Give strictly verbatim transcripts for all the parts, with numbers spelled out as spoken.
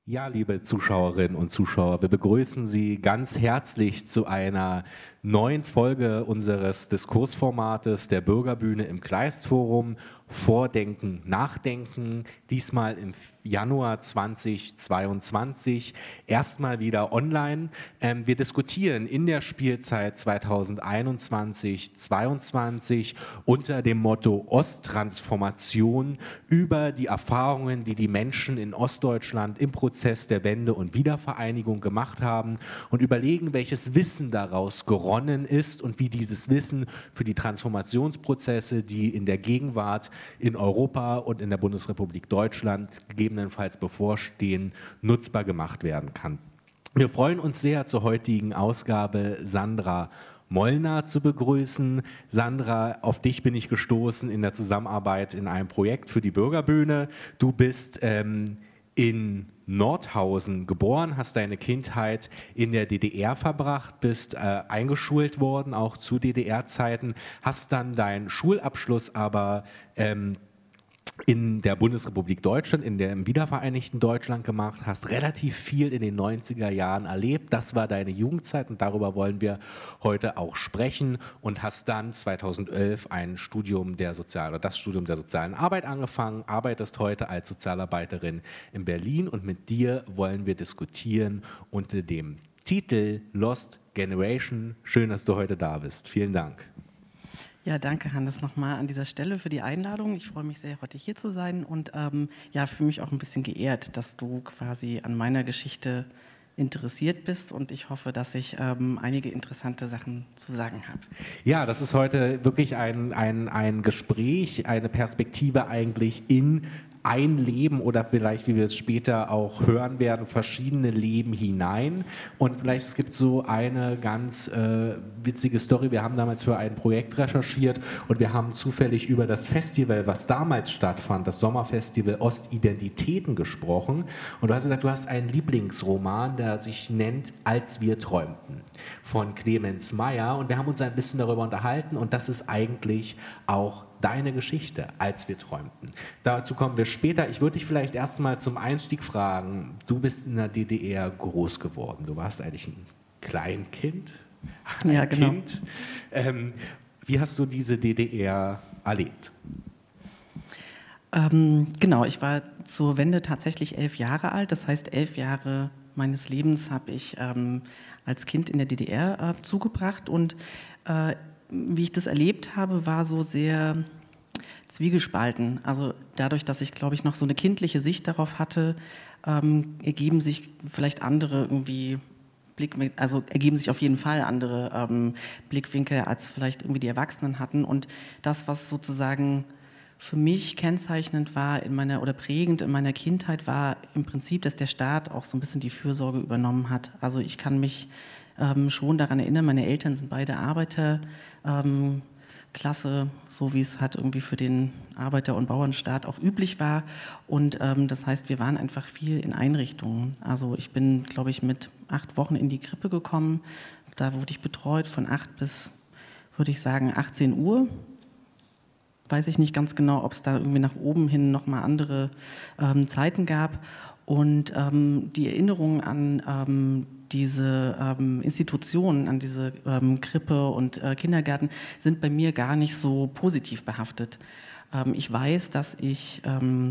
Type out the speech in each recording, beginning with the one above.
Ja, liebe Zuschauerinnen und Zuschauer, wir begrüßen Sie ganz herzlich zu einer neuen Folge unseres Diskursformates der Bürgerbühne im Kleistforum. Vordenken, Nachdenken, diesmal im Januar zweitausendzweiundzwanzig, erstmal wieder online. Ähm, wir diskutieren in der Spielzeit zweitausendeinundzwanzig zweiundzwanzig unter dem Motto Osttransformation über die Erfahrungen, die die Menschen in Ostdeutschland im Prozess der Wende und Wiedervereinigung gemacht haben und überlegen, welches Wissen daraus gewonnen ist und wie dieses Wissen für die Transformationsprozesse, die in der Gegenwart in Europa und in der Bundesrepublik Deutschland gegebenenfalls bevorstehen, nutzbar gemacht werden kann. Wir freuen uns sehr, zur heutigen Ausgabe Sandra Mollner zu begrüßen. Sandra, auf dich bin ich gestoßen in der Zusammenarbeit in einem Projekt für die Bürgerbühne. Du bist ähm, in Nordhausen geboren, hast deine Kindheit in der D D R verbracht, bist äh, eingeschult worden, auch zu D D R-Zeiten, hast dann deinen Schulabschluss aber ähm, in der Bundesrepublik Deutschland, in der im wiedervereinigten Deutschland gemacht, hast relativ viel in den neunziger Jahren erlebt. Das war deine Jugendzeit und darüber wollen wir heute auch sprechen und hast dann zweitausendelf ein Studium der Sozial- oder das Studium der sozialen Arbeit angefangen, arbeitest heute als Sozialarbeiterin in Berlin und mit dir wollen wir diskutieren unter dem Titel Lost Generation. Schön, dass du heute da bist. Vielen Dank. Ja, danke Hannes nochmal an dieser Stelle für die Einladung. Ich freue mich sehr, heute hier zu sein und ähm, ja, fühle mich auch ein bisschen geehrt, dass du quasi an meiner Geschichte interessiert bist und ich hoffe, dass ich ähm, einige interessante Sachen zu sagen habe. Ja, das ist heute wirklich ein, ein, ein Gespräch, eine Perspektive eigentlich in ein Leben oder vielleicht, wie wir es später auch hören werden, verschiedene Leben hinein. Und vielleicht es gibt so eine ganz äh, witzige Story. Wir haben damals für ein Projekt recherchiert und wir haben zufällig über das Festival, was damals stattfand, das Sommerfestival Ostidentitäten gesprochen. Und du hast gesagt, du hast einen Lieblingsroman, der sich nennt Als wir träumten, von Clemens Meyer. Und wir haben uns ein bisschen darüber unterhalten und das ist eigentlich auch deine Geschichte, als wir träumten. Dazu kommen wir später. Ich würde dich vielleicht erst mal zum Einstieg fragen, du bist in der D D R groß geworden. Du warst eigentlich ein Kleinkind, ein ja, genau. Kind. Ähm, wie hast du diese D D R erlebt? Ähm, genau, ich war zur Wende tatsächlich elf Jahre alt. Das heißt, elf Jahre meines Lebens habe ich ähm, als Kind in der D D R äh, zugebracht und äh, wie ich das erlebt habe, war so sehr zwiegespalten. Also dadurch, dass ich, glaube ich, noch so eine kindliche Sicht darauf hatte, ähm, ergeben sich vielleicht andere irgendwie Blickwinkel, also ergeben sich auf jeden Fall andere ähm, Blickwinkel, als vielleicht irgendwie die Erwachsenen hatten. Und das, was sozusagen für mich kennzeichnend war in meiner oder prägend in meiner Kindheit, war im Prinzip, dass der Staat auch so ein bisschen die Fürsorge übernommen hat. Also ich kann mich ähm, schon daran erinnern, meine Eltern sind beide Arbeiter, ähm, Klasse, so wie es halt irgendwie für den Arbeiter- und Bauernstaat auch üblich war. Und ähm, das heißt, wir waren einfach viel in Einrichtungen. Also ich bin, glaube ich, mit acht Wochen in die Krippe gekommen. Da wurde ich betreut von acht bis, würde ich sagen, achtzehn Uhr. Weiß ich nicht ganz genau, ob es da irgendwie nach oben hin nochmal andere ähm, Zeiten gab. Und ähm, die Erinnerungen an ähm, diese ähm, Institutionen, an diese ähm, Krippe und äh, Kindergärten sind bei mir gar nicht so positiv behaftet. Ähm, ich weiß, dass ich ähm,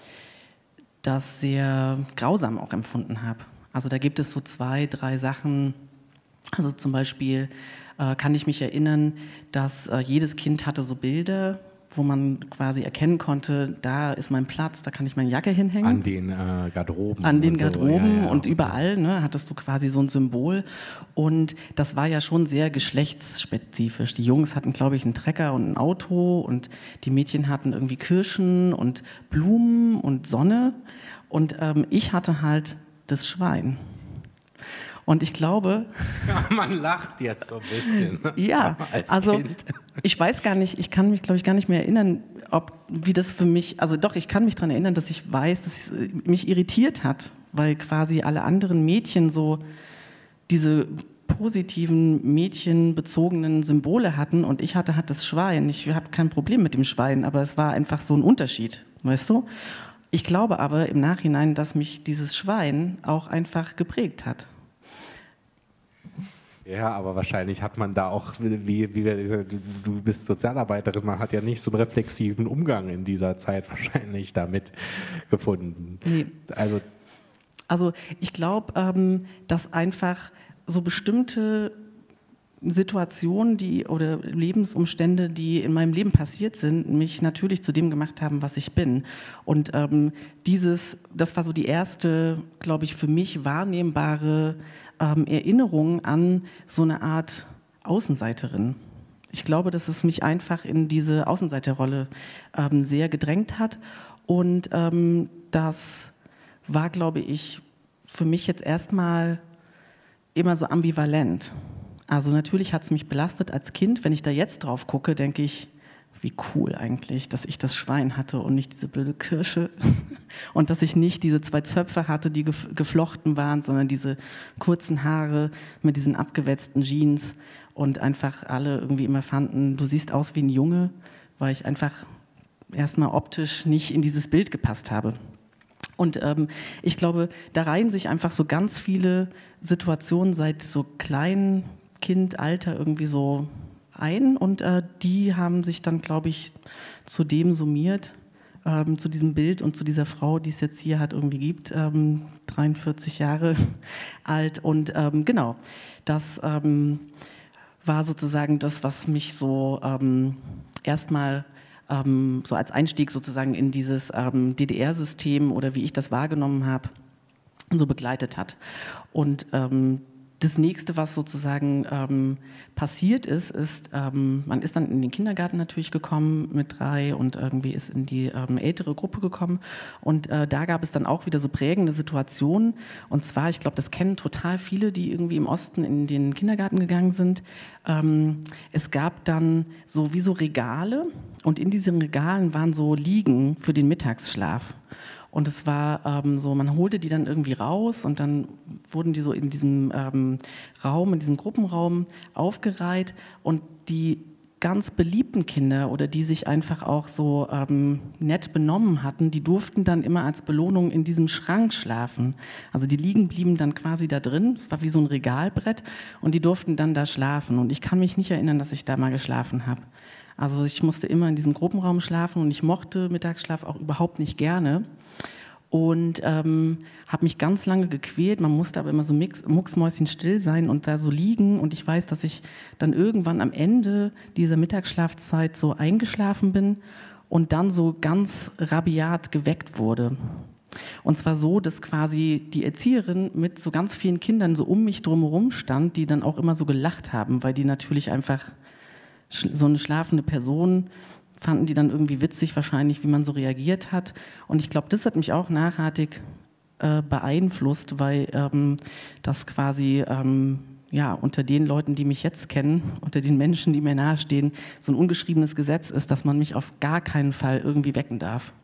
das sehr grausam auch empfunden habe. Also da gibt es so zwei, drei Sachen. Also zum Beispiel äh, kann ich mich erinnern, dass äh, jedes Kind hatte so Bilder, wo man quasi erkennen konnte, da ist mein Platz, da kann ich meine Jacke hinhängen. An den äh, Garderoben. An den und Garderoben so. ja, ja, und okay. überall ne, hattest du quasi so ein Symbol. Und das war ja schon sehr geschlechtsspezifisch. Die Jungs hatten, glaube ich, einen Trecker und ein Auto und die Mädchen hatten irgendwie Kirschen und Blumen und Sonne. Und ähm, ich hatte halt das Schwein. Und ich glaube... Ja, man lacht jetzt so ein bisschen. Ja, als also Kind. Ich weiß gar nicht, ich kann mich, glaube ich, gar nicht mehr erinnern, ob, wie das für mich, also doch, ich kann mich daran erinnern, dass ich weiß, dass es mich irritiert hat, weil quasi alle anderen Mädchen so diese positiven, mädchenbezogenen Symbole hatten und ich hatte halt das Schwein. Ich habe kein Problem mit dem Schwein, aber es war einfach so ein Unterschied, weißt du? Ich glaube aber im Nachhinein, dass mich dieses Schwein auch einfach geprägt hat. Ja, aber wahrscheinlich hat man da auch, wie, wie wir, du bist Sozialarbeiterin, man hat ja nicht so einen reflexiven Umgang in dieser Zeit wahrscheinlich damit gefunden. Nee. Also, also ich glaube, ähm, dass einfach so bestimmte Situationen die, oder Lebensumstände, die in meinem Leben passiert sind, mich natürlich zu dem gemacht haben, was ich bin. Und ähm, dieses, das war so die erste, glaube ich, für mich wahrnehmbare ähm, Erinnerung an so eine Art Außenseiterin. Ich glaube, dass es mich einfach in diese Außenseiterrolle ähm, sehr gedrängt hat. Und ähm, das war, glaube ich, für mich jetzt erstmal immer so ambivalent. Also natürlich hat es mich belastet als Kind. Wenn ich da jetzt drauf gucke, denke ich, wie cool eigentlich, dass ich das Schwein hatte und nicht diese blöde Kirsche. Und dass ich nicht diese zwei Zöpfe hatte, die geflochten waren, sondern diese kurzen Haare mit diesen abgewetzten Jeans und einfach alle irgendwie immer fanden, du siehst aus wie ein Junge, weil ich einfach erstmal optisch nicht in dieses Bild gepasst habe. Und ähm, ich glaube, da reihen sich einfach so ganz viele Situationen seit so kleinen Kindalter irgendwie so ein und äh, die haben sich dann, glaube ich, zu dem summiert, ähm, zu diesem Bild und zu dieser Frau, die es jetzt hier hat irgendwie gibt, ähm, dreiundvierzig Jahre alt und ähm, genau, das ähm, war sozusagen das, was mich so ähm, erstmal ähm, so als Einstieg sozusagen in dieses ähm, D D R-System oder wie ich das wahrgenommen habe, so begleitet hat. Und ähm, das Nächste, was sozusagen ähm, passiert ist, ist, ähm, man ist dann in den Kindergarten natürlich gekommen mit drei und irgendwie ist in die ähm, ältere Gruppe gekommen und äh, da gab es dann auch wieder so prägende Situationen und zwar, ich glaube, das kennen total viele, die irgendwie im Osten in den Kindergarten gegangen sind. Ähm, es gab dann so wie so Regale und in diesen Regalen waren so Liegen für den Mittagsschlaf. Und es war ähm, so, man holte die dann irgendwie raus und dann wurden die so in diesem ähm, Raum, in diesem Gruppenraum aufgereiht und die ganz beliebten Kinder oder die sich einfach auch so ähm, nett benommen hatten, die durften dann immer als Belohnung in diesem Schrank schlafen. Also die Liegen blieben dann quasi da drin, es war wie so ein Regalbrett und die durften dann da schlafen. Und ich kann mich nicht erinnern, dass ich da mal geschlafen habe. Also ich musste immer in diesem Gruppenraum schlafen und ich mochte Mittagsschlaf auch überhaupt nicht gerne. Und ähm, habe mich ganz lange gequält, man musste aber immer so mix, mucksmäuschenstill sein und da so liegen und ich weiß, dass ich dann irgendwann am Ende dieser Mittagsschlafzeit so eingeschlafen bin und dann so ganz rabiat geweckt wurde. Und zwar so, dass quasi die Erzieherin mit so ganz vielen Kindern so um mich drumherum stand, die dann auch immer so gelacht haben, weil die natürlich einfach so eine schlafende Person fanden die dann irgendwie witzig wahrscheinlich, wie man so reagiert hat. Und ich glaube, das hat mich auch nachhaltig äh, beeinflusst, weil ähm, das quasi ähm, ja, unter den Leuten, die mich jetzt kennen, unter den Menschen, die mir nahestehen, so ein ungeschriebenes Gesetz ist, dass man mich auf gar keinen Fall irgendwie wecken darf.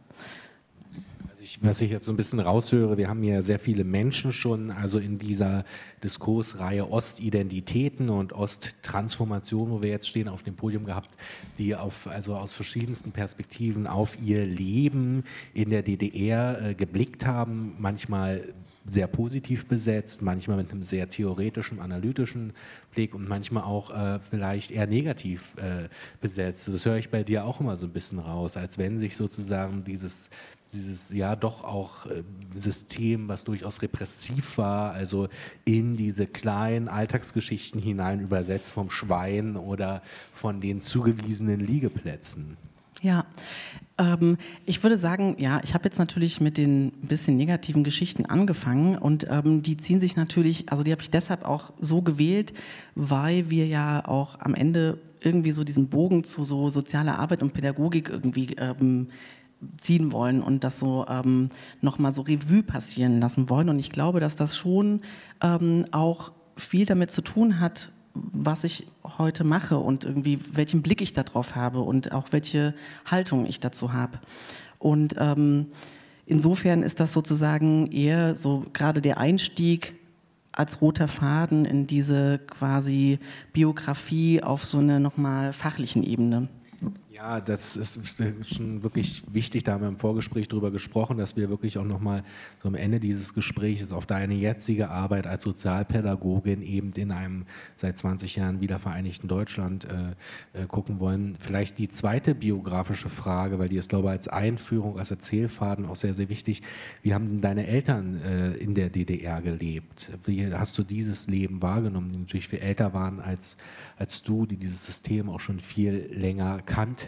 Ich, was ich jetzt so ein bisschen raushöre, wir haben ja sehr viele Menschen schon, also in dieser Diskursreihe Ostidentitäten und Osttransformation, wo wir jetzt stehen, auf dem Podium gehabt, die auf, also aus verschiedensten Perspektiven auf ihr Leben in der D D R äh, geblickt haben, manchmal sehr positiv besetzt, manchmal mit einem sehr theoretischen, analytischen Blick und manchmal auch äh, vielleicht eher negativ äh, besetzt. Das höre ich bei dir auch immer so ein bisschen raus, als wenn sich sozusagen dieses dieses ja doch auch äh, System, was durchaus repressiv war, also in diese kleinen Alltagsgeschichten hinein übersetzt vom Schwein oder von den zugewiesenen Liegeplätzen. Ja, ähm, ich würde sagen, ja, ich habe jetzt natürlich mit den bisschen negativen Geschichten angefangen und ähm, die ziehen sich natürlich, also die habe ich deshalb auch so gewählt, weil wir ja auch am Ende irgendwie so diesen Bogen zu so sozialer Arbeit und Pädagogik irgendwie ähm, ziehen wollen und das so ähm, nochmal so Revue passieren lassen wollen. Und ich glaube, dass das schon ähm, auch viel damit zu tun hat, was ich heute mache und irgendwie welchen Blick ich darauf habe und auch welche Haltung ich dazu habe. Und ähm, insofern ist das sozusagen eher so gerade der Einstieg als roter Faden in diese quasi Biografie auf so einer nochmal fachlichen Ebene. Ja, Ja, das ist schon wirklich wichtig, da haben wir im Vorgespräch drüber gesprochen, dass wir wirklich auch nochmal so am Ende dieses Gesprächs auf deine jetzige Arbeit als Sozialpädagogin eben in einem seit zwanzig Jahren wiedervereinigten Deutschland äh, äh, gucken wollen. Vielleicht die zweite biografische Frage, weil die ist, glaube ich, als Einführung, als Erzählfaden auch sehr, sehr wichtig. Wie haben denn deine Eltern äh, in der D D R gelebt? Wie hast du dieses Leben wahrgenommen, die natürlich viel älter waren als, als du, die dieses System auch schon viel länger kannten?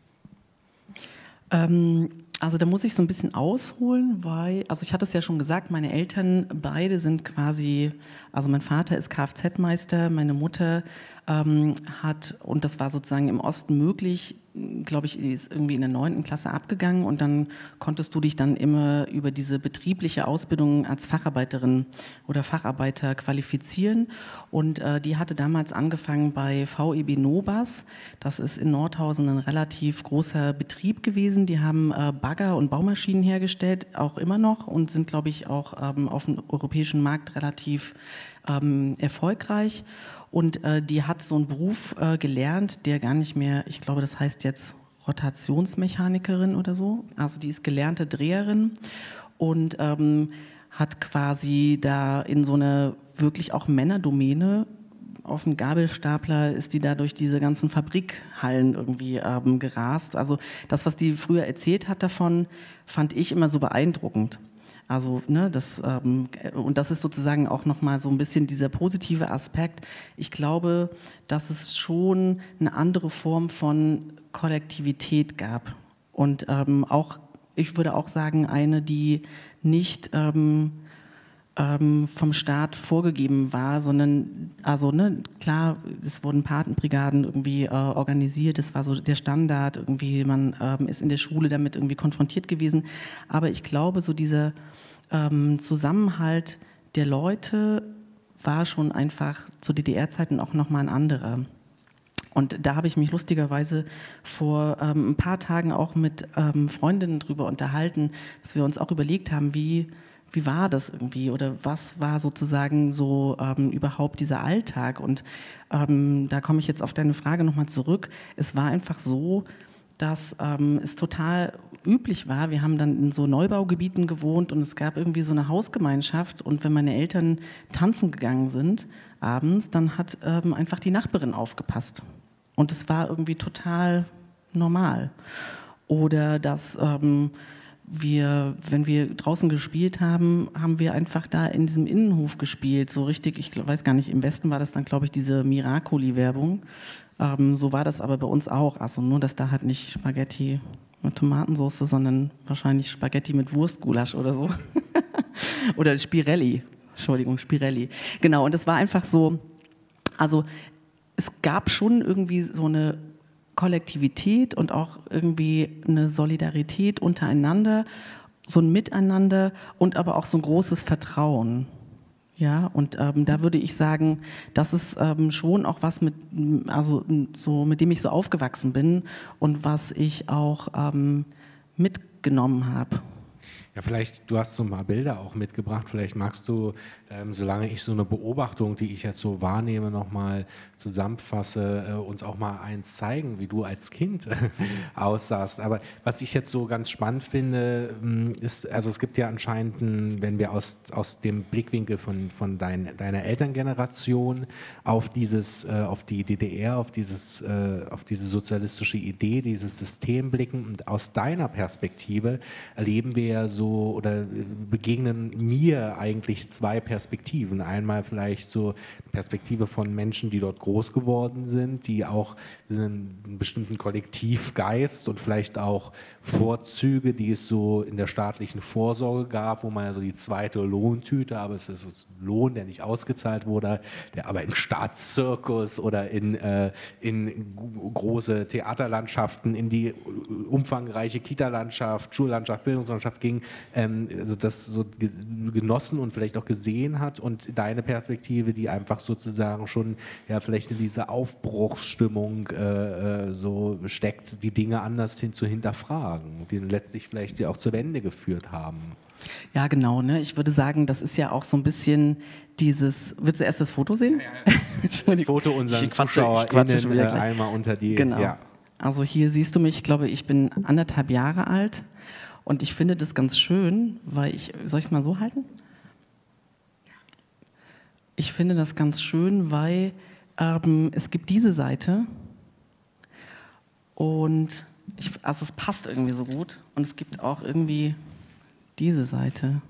Ähm, also da muss ich so ein bisschen ausholen, weil, also ich hatte es ja schon gesagt, meine Eltern beide sind quasi, also mein Vater ist Kfz-Meister, meine Mutter ähm, hat, und das war sozusagen im Osten möglich, glaube ich, die ist irgendwie in der neunten Klasse abgegangen und dann konntest du dich dann immer über diese betriebliche Ausbildung als Facharbeiterin oder Facharbeiter qualifizieren und äh, die hatte damals angefangen bei V E B Nobas, das ist in Nordhausen ein relativ großer Betrieb gewesen, die haben äh, Bagger und Baumaschinen hergestellt, auch immer noch und sind, glaube ich, auch ähm, auf dem europäischen Markt relativ ähm, erfolgreich. Und äh, die hat so einen Beruf äh, gelernt, der gar nicht mehr, ich glaube, das heißt jetzt Rotationsmechanikerin oder so. Also die ist gelernte Dreherin und ähm, hat quasi da in so einer wirklich auch Männerdomäne auf dem Gabelstapler ist die da durch diese ganzen Fabrikhallen irgendwie ähm, gerast. Also das, was die früher erzählt hat davon, fand ich immer so beeindruckend. Also, ne, das, ähm, und das ist sozusagen auch nochmal so ein bisschen dieser positive Aspekt. Ich glaube, dass es schon eine andere Form von Kollektivität gab. Und ähm, auch, ich würde auch sagen, eine, die nicht ähm, ähm, vom Staat vorgegeben war, sondern, also, ne, klar, es wurden Patenbrigaden irgendwie äh, organisiert, das war so der Standard, irgendwie, man ähm, ist in der Schule damit irgendwie konfrontiert gewesen. Aber ich glaube, so dieser ähm, Zusammenhalt der Leute war schon einfach zu D D R-Zeiten auch nochmal ein anderer. Und da habe ich mich lustigerweise vor ähm, ein paar Tagen auch mit ähm, Freundinnen drüber unterhalten, dass wir uns auch überlegt haben, wie Wie war das irgendwie oder was war sozusagen so ähm, überhaupt dieser Alltag? Und ähm, da komme ich jetzt auf deine Frage nochmal zurück. Es war einfach so, dass ähm, es total üblich war. Wir haben dann in so Neubaugebieten gewohnt und es gab irgendwie so eine Hausgemeinschaft. Und wenn meine Eltern tanzen gegangen sind abends, dann hat ähm, einfach die Nachbarin aufgepasst. Und es war irgendwie total normal. Oder dass ähm, wir, wenn wir draußen gespielt haben, haben wir einfach da in diesem Innenhof gespielt, so richtig, ich weiß gar nicht, im Westen war das dann, glaube ich, diese Miracoli-Werbung. Ähm, so war das aber bei uns auch, also nur, dass da halt nicht Spaghetti mit Tomatensauce, sondern wahrscheinlich Spaghetti mit Wurstgulasch oder so. Oder Spirelli, Entschuldigung, Spirelli. Genau, und es war einfach so, also es gab schon irgendwie so eine Kollektivität und auch irgendwie eine Solidarität untereinander, so ein Miteinander und aber auch so ein großes Vertrauen. Ja, und ähm, da würde ich sagen, das ist ähm, schon auch was, mit, also, so, mit dem ich so aufgewachsen bin und was ich auch ähm, mitgenommen habe. Ja, vielleicht, du hast so ein paar Bilder auch mitgebracht, vielleicht magst du, ähm, solange ich so eine Beobachtung, die ich jetzt so wahrnehme, nochmal zusammenfasse, äh, uns auch mal eins zeigen, wie du als Kind äh, aussahst. Aber was ich jetzt so ganz spannend finde, ist, also es gibt ja anscheinend, ein, wenn wir aus, aus dem Blickwinkel von, von dein, deiner Elterngeneration auf dieses, äh, auf die D D R, auf dieses, äh, auf diese sozialistische Idee, dieses System blicken und aus deiner Perspektive erleben wir ja so, oder begegnen mir eigentlich zwei Perspektiven. Einmal vielleicht so Perspektive von Menschen, die dort groß geworden sind, die auch einen bestimmten Kollektivgeist und vielleicht auch Vorzüge, die es so in der staatlichen Vorsorge gab, wo man also die zweite Lohntüte, aber es ist Lohn, der nicht ausgezahlt wurde, der aber in Staatszirkus oder in, äh, in große Theaterlandschaften, in die umfangreiche Kita-Landschaft, Schullandschaft, Bildungslandschaft ging, ähm, also das so genossen und vielleicht auch gesehen hat, und deine Perspektive, die einfach sozusagen schon ja vielleicht in dieser Aufbruchsstimmung äh, so steckt, die Dinge anders hin zu hinterfragen, die letztlich vielleicht ja auch zur Wende geführt haben. Ja, genau. Ne? Ich würde sagen, das ist ja auch so ein bisschen dieses. Willst du erst das Foto sehen? Ja, ja, ja. Das Foto unseren ZuschauerInnen äh, einmal unter die. Genau. Ja. Also hier siehst du mich, ich glaube, ich bin anderthalb Jahre alt und ich finde das ganz schön, weil ich, soll ich es mal so halten? Ich finde das ganz schön, weil ähm, es gibt diese Seite und ich, also es passt irgendwie so gut und es gibt auch irgendwie diese Seite.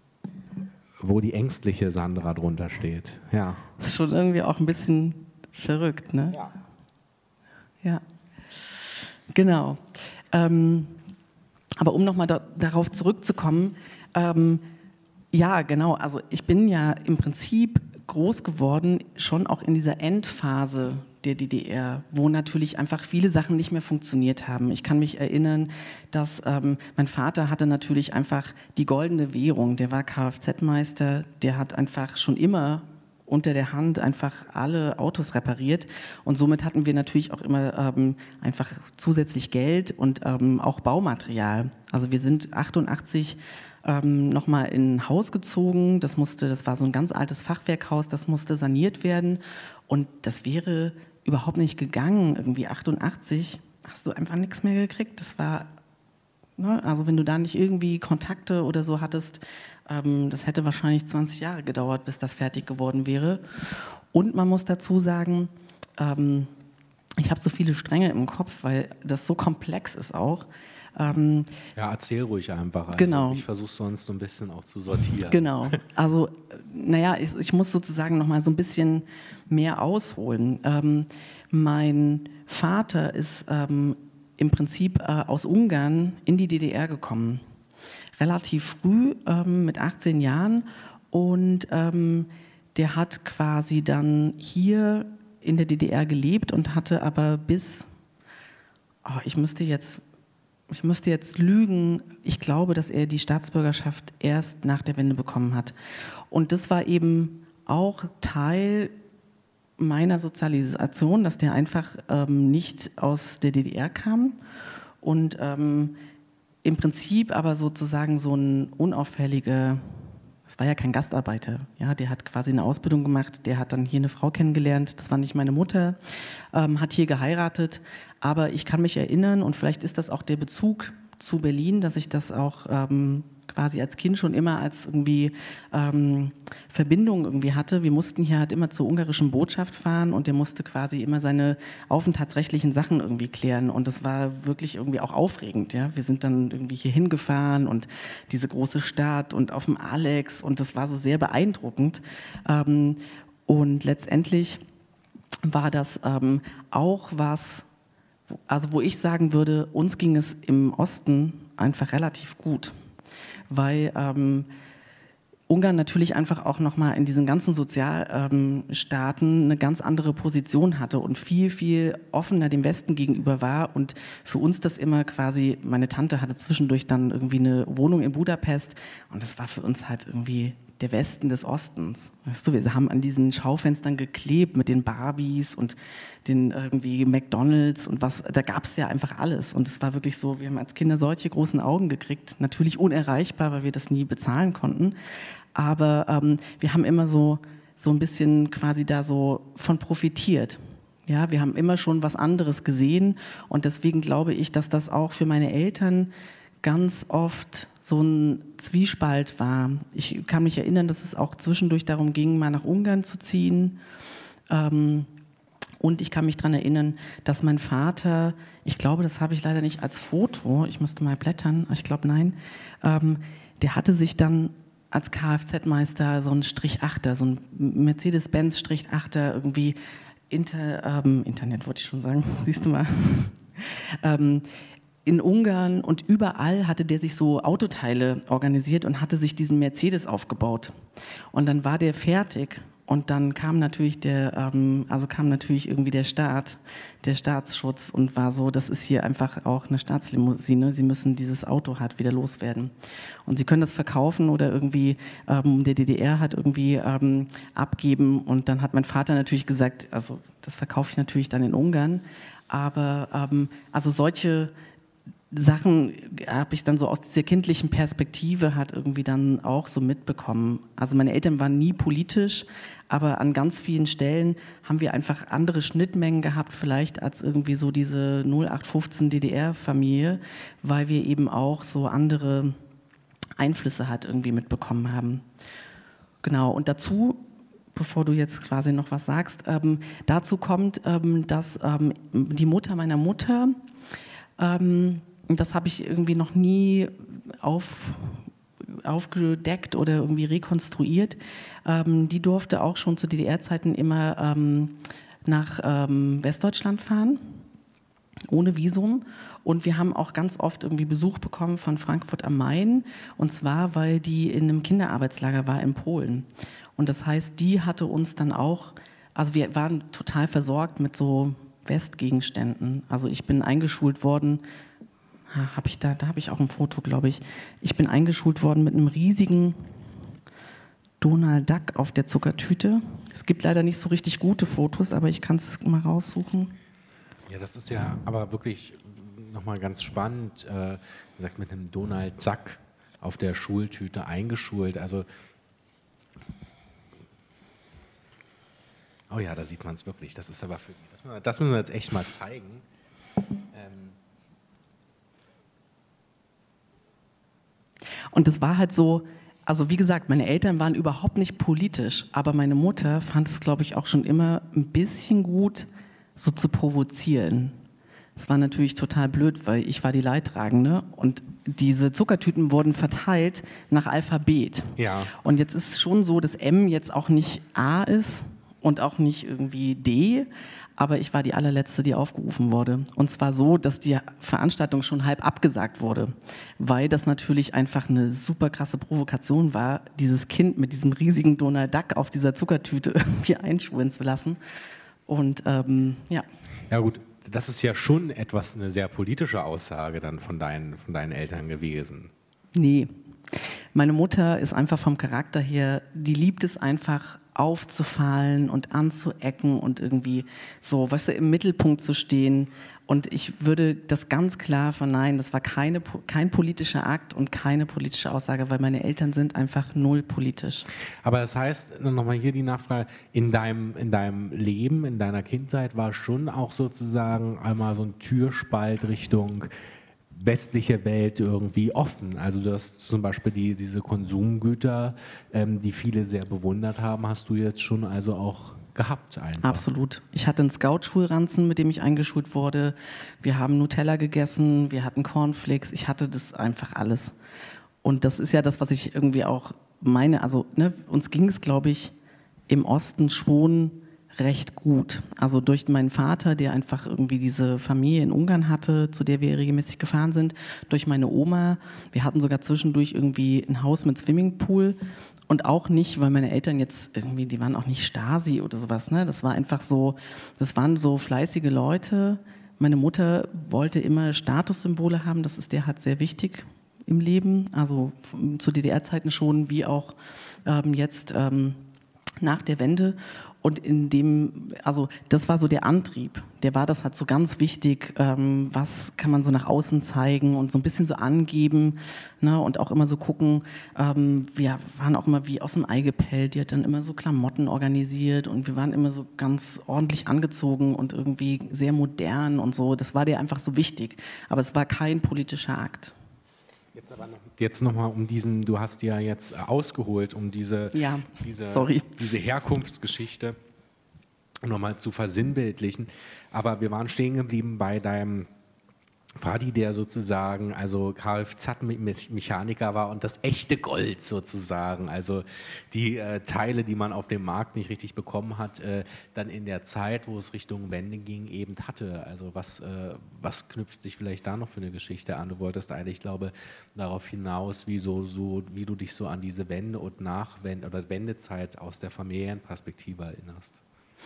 Wo die ängstliche Sandra drunter steht, ja. Das ist schon irgendwie auch ein bisschen verrückt, ne? Ja. Ja, genau. Ähm, aber um nochmal da, darauf zurückzukommen, ähm, ja, genau, also ich bin ja im Prinzip groß geworden, schon auch in dieser Endphase der D D R, wo natürlich einfach viele Sachen nicht mehr funktioniert haben. Ich kann mich erinnern, dass ähm, mein Vater hatte natürlich einfach die goldene Währung, der war Kfz-Meister, der hat einfach schon immer unter der Hand einfach alle Autos repariert und somit hatten wir natürlich auch immer ähm, einfach zusätzlich Geld und ähm, auch Baumaterial. Also wir sind achtundachtzig ähm, nochmal in ein Haus gezogen, das musste, das war so ein ganz altes Fachwerkhaus, das musste saniert werden und das wäre überhaupt nicht gegangen, irgendwie achtundachtzig hast du einfach nichts mehr gekriegt, das war, ne, also wenn du da nicht irgendwie Kontakte oder so hattest, ähm, das hätte wahrscheinlich zwanzig Jahre gedauert, bis das fertig geworden wäre. Und man muss dazu sagen, ähm, ich habe so viele Stränge im Kopf, weil das so komplex ist auch. Ähm, ja, erzähl ruhig einfach. Also genau. Ich versuche sonst so ein bisschen auch zu sortieren. Genau. Also, naja, ich, ich muss sozusagen noch mal so ein bisschen mehr ausholen. Ähm, mein Vater ist ähm, im Prinzip äh, aus Ungarn in die D D R gekommen. Relativ früh, ähm, mit achtzehn Jahren. Und ähm, der hat quasi dann hier in der D D R gelebt und hatte aber bis, oh, ich müsste jetzt, ich müsste jetzt lügen, ich glaube, dass er die Staatsbürgerschaft erst nach der Wende bekommen hat. Und das war eben auch Teil meiner Sozialisation, dass der einfach ähm, nicht aus der D D R kam und ähm, im Prinzip aber sozusagen so ein unauffälliger, das war ja kein Gastarbeiter, ja, der hat quasi eine Ausbildung gemacht, der hat dann hier eine Frau kennengelernt, das war nicht meine Mutter, ähm, hat hier geheiratet, aber ich kann mich erinnern und vielleicht ist das auch der Bezug zu Berlin, dass ich das auch ähm, quasi als Kind schon immer als irgendwie ähm, Verbindung irgendwie hatte. Wir mussten hier halt immer zur ungarischen Botschaft fahren und der musste quasi immer seine aufenthaltsrechtlichen Sachen irgendwie klären und das war wirklich irgendwie auch aufregend. Ja? Wir sind dann irgendwie hier hingefahren und diese große Stadt und auf dem Alex und das war so sehr beeindruckend ähm, und letztendlich war das ähm, auch was, also wo ich sagen würde, uns ging es im Osten einfach relativ gut. Weil ähm, Ungarn natürlich einfach auch nochmal in diesen ganzen Sozialstaaten ähm, eine ganz andere Position hatte und viel, viel offener dem Westen gegenüber war und für uns das immer quasi, meine Tante hatte zwischendurch dann irgendwie eine Wohnung in Budapest und das war für uns halt irgendwie der Westen des Ostens. Weißt du, wir haben an diesen Schaufenstern geklebt mit den Barbies und den irgendwie McDonalds und was, da gab es ja einfach alles. Und es war wirklich so, wir haben als Kinder solche großen Augen gekriegt, natürlich unerreichbar, weil wir das nie bezahlen konnten. Aber ähm, wir haben immer so, so ein bisschen quasi da so von profitiert. Ja, wir haben immer schon was anderes gesehen und deswegen glaube ich, dass das auch für meine Eltern ganz oft so ein Zwiespalt war. Ich kann mich erinnern, dass es auch zwischendurch darum ging, mal nach Ungarn zu ziehen. Ähm, und ich kann mich daran erinnern, dass mein Vater, ich glaube, das habe ich leider nicht als Foto, ich müsste mal blättern, ich glaube nein, ähm, der hatte sich dann als Kfz-Meister so einen Strich achter, so ein Mercedes-Benz Strich achter irgendwie Inter, ähm, Internet wollte ich schon sagen, siehst du mal, ähm, in Ungarn und überall hatte der sich so Autoteile organisiert und hatte sich diesen Mercedes aufgebaut. Und dann war der fertig und dann kam natürlich der, ähm, also kam natürlich irgendwie der Staat, der Staatsschutz und war so, das ist hier einfach auch eine Staatslimousine, Sie müssen dieses Auto halt wieder loswerden. Und Sie können das verkaufen oder irgendwie ähm, der D D R hat irgendwie ähm, abgeben und dann hat mein Vater natürlich gesagt, also das verkaufe ich natürlich dann in Ungarn, aber ähm, also solche Sachen habe ich dann so aus dieser kindlichen Perspektive halt irgendwie dann auch so mitbekommen. Also meine Eltern waren nie politisch, aber an ganz vielen Stellen haben wir einfach andere Schnittmengen gehabt, vielleicht als irgendwie so diese null acht fünfzehn D D R-Familie, weil wir eben auch so andere Einflüsse halt irgendwie mitbekommen haben. Genau, und dazu, bevor du jetzt quasi noch was sagst, ähm, dazu kommt, ähm, dass ähm, die Mutter meiner Mutter, ähm, das habe ich irgendwie noch nie auf, aufgedeckt oder irgendwie rekonstruiert. Ähm, die durfte auch schon zu D D R-Zeiten immer ähm, nach ähm, Westdeutschland fahren, ohne Visum. Und wir haben auch ganz oft irgendwie Besuch bekommen von Frankfurt am Main. Und zwar, weil die in einem Kinderarbeitslager war in Polen. Und das heißt, die hatte uns dann auch, also wir waren total versorgt mit so Westgegenständen. Also ich bin eingeschult worden, habe ich da, da habe ich auch ein Foto, glaube ich. Ich bin eingeschult worden mit einem riesigen Donald Duck auf der Zuckertüte. Es gibt leider nicht so richtig gute Fotos, aber ich kann es mal raussuchen. Ja, das ist ja aber wirklich nochmal ganz spannend. Äh, du sagst mit einem Donald Duck auf der Schultüte eingeschult. Also, oh ja, da sieht man es wirklich. Das ist aber für die. Das müssen wir, das müssen wir jetzt echt mal zeigen. Ähm, Und das war halt so, also wie gesagt, meine Eltern waren überhaupt nicht politisch, aber meine Mutter fand es, glaube ich, auch schon immer ein bisschen gut, so zu provozieren. Das war natürlich total blöd, weil ich war die Leidtragende und diese Zuckertüten wurden verteilt nach Alphabet. Ja. Und jetzt ist es schon so, dass M jetzt auch nicht A ist und auch nicht irgendwie D, aber ich war die allerletzte, die aufgerufen wurde. Und zwar so, dass die Veranstaltung schon halb abgesagt wurde, weil das natürlich einfach eine super krasse Provokation war, dieses Kind mit diesem riesigen Donald Duck auf dieser Zuckertüte irgendwie einschulen zu lassen. Und ähm, ja. Ja gut, das ist ja schon etwas, eine sehr politische Aussage dann von deinen, von deinen Eltern gewesen. Nee, meine Mutter ist einfach vom Charakter her, die liebt es einfach aufzufallen und anzuecken und irgendwie so, weißt du, im Mittelpunkt zu stehen. Und ich würde das ganz klar verneinen, das war keine, kein politischer Akt und keine politische Aussage, weil meine Eltern sind einfach null politisch. Aber das heißt, nochmal hier die Nachfrage, in deinem, in deinem Leben, in deiner Kindheit war schon auch sozusagen einmal so ein Türspalt Richtung westliche Welt irgendwie offen. Also du hast zum Beispiel die, diese Konsumgüter, ähm, die viele sehr bewundert haben, hast du jetzt schon also auch gehabt einfach. Absolut. Ich hatte einen Scout-Schulranzen, mit dem ich eingeschult wurde. Wir haben Nutella gegessen, wir hatten Cornflakes. Ich hatte das einfach alles. Und das ist ja das, was ich irgendwie auch meine. Also ne, uns ging es, glaube ich, im Osten schon recht gut. Also durch meinen Vater, der einfach irgendwie diese Familie in Ungarn hatte, zu der wir regelmäßig gefahren sind, durch meine Oma. Wir hatten sogar zwischendurch irgendwie ein Haus mit Swimmingpool und auch nicht, weil meine Eltern jetzt irgendwie, die waren auch nicht Stasi oder sowas, ne? Das war einfach so, das waren so fleißige Leute. Meine Mutter wollte immer Statussymbole haben, das ist der halt sehr wichtig im Leben, also zu D D R-Zeiten schon, wie auch ähm, jetzt ähm, nach der Wende. Und in dem, also das war so der Antrieb, der war das halt so ganz wichtig, ähm, was kann man so nach außen zeigen und so ein bisschen so angeben, ne, und auch immer so gucken, ähm, wir waren auch immer wie aus dem Ei gepellt, die hat dann immer so Klamotten organisiert und wir waren immer so ganz ordentlich angezogen und irgendwie sehr modern und so, das war dir einfach so wichtig, aber es war kein politischer Akt. Jetzt aber noch, jetzt noch mal um diesen, du hast ja jetzt ausgeholt, um diese, ja, diese, sorry. diese Herkunftsgeschichte nochmal zu versinnbildlichen. Aber wir waren stehen geblieben bei deinem Vati, der sozusagen also Kfz-Mechaniker war und das echte Gold sozusagen, also die äh, Teile, die man auf dem Markt nicht richtig bekommen hat, äh, dann in der Zeit, wo es Richtung Wende ging, eben hatte. Also was, äh, was knüpft sich vielleicht da noch für eine Geschichte an? Du wolltest eigentlich, glaube darauf hinaus, wie, so, so, wie du dich so an diese Wende- und Nachwende- oder Wendezeit aus der Familienperspektive erinnerst.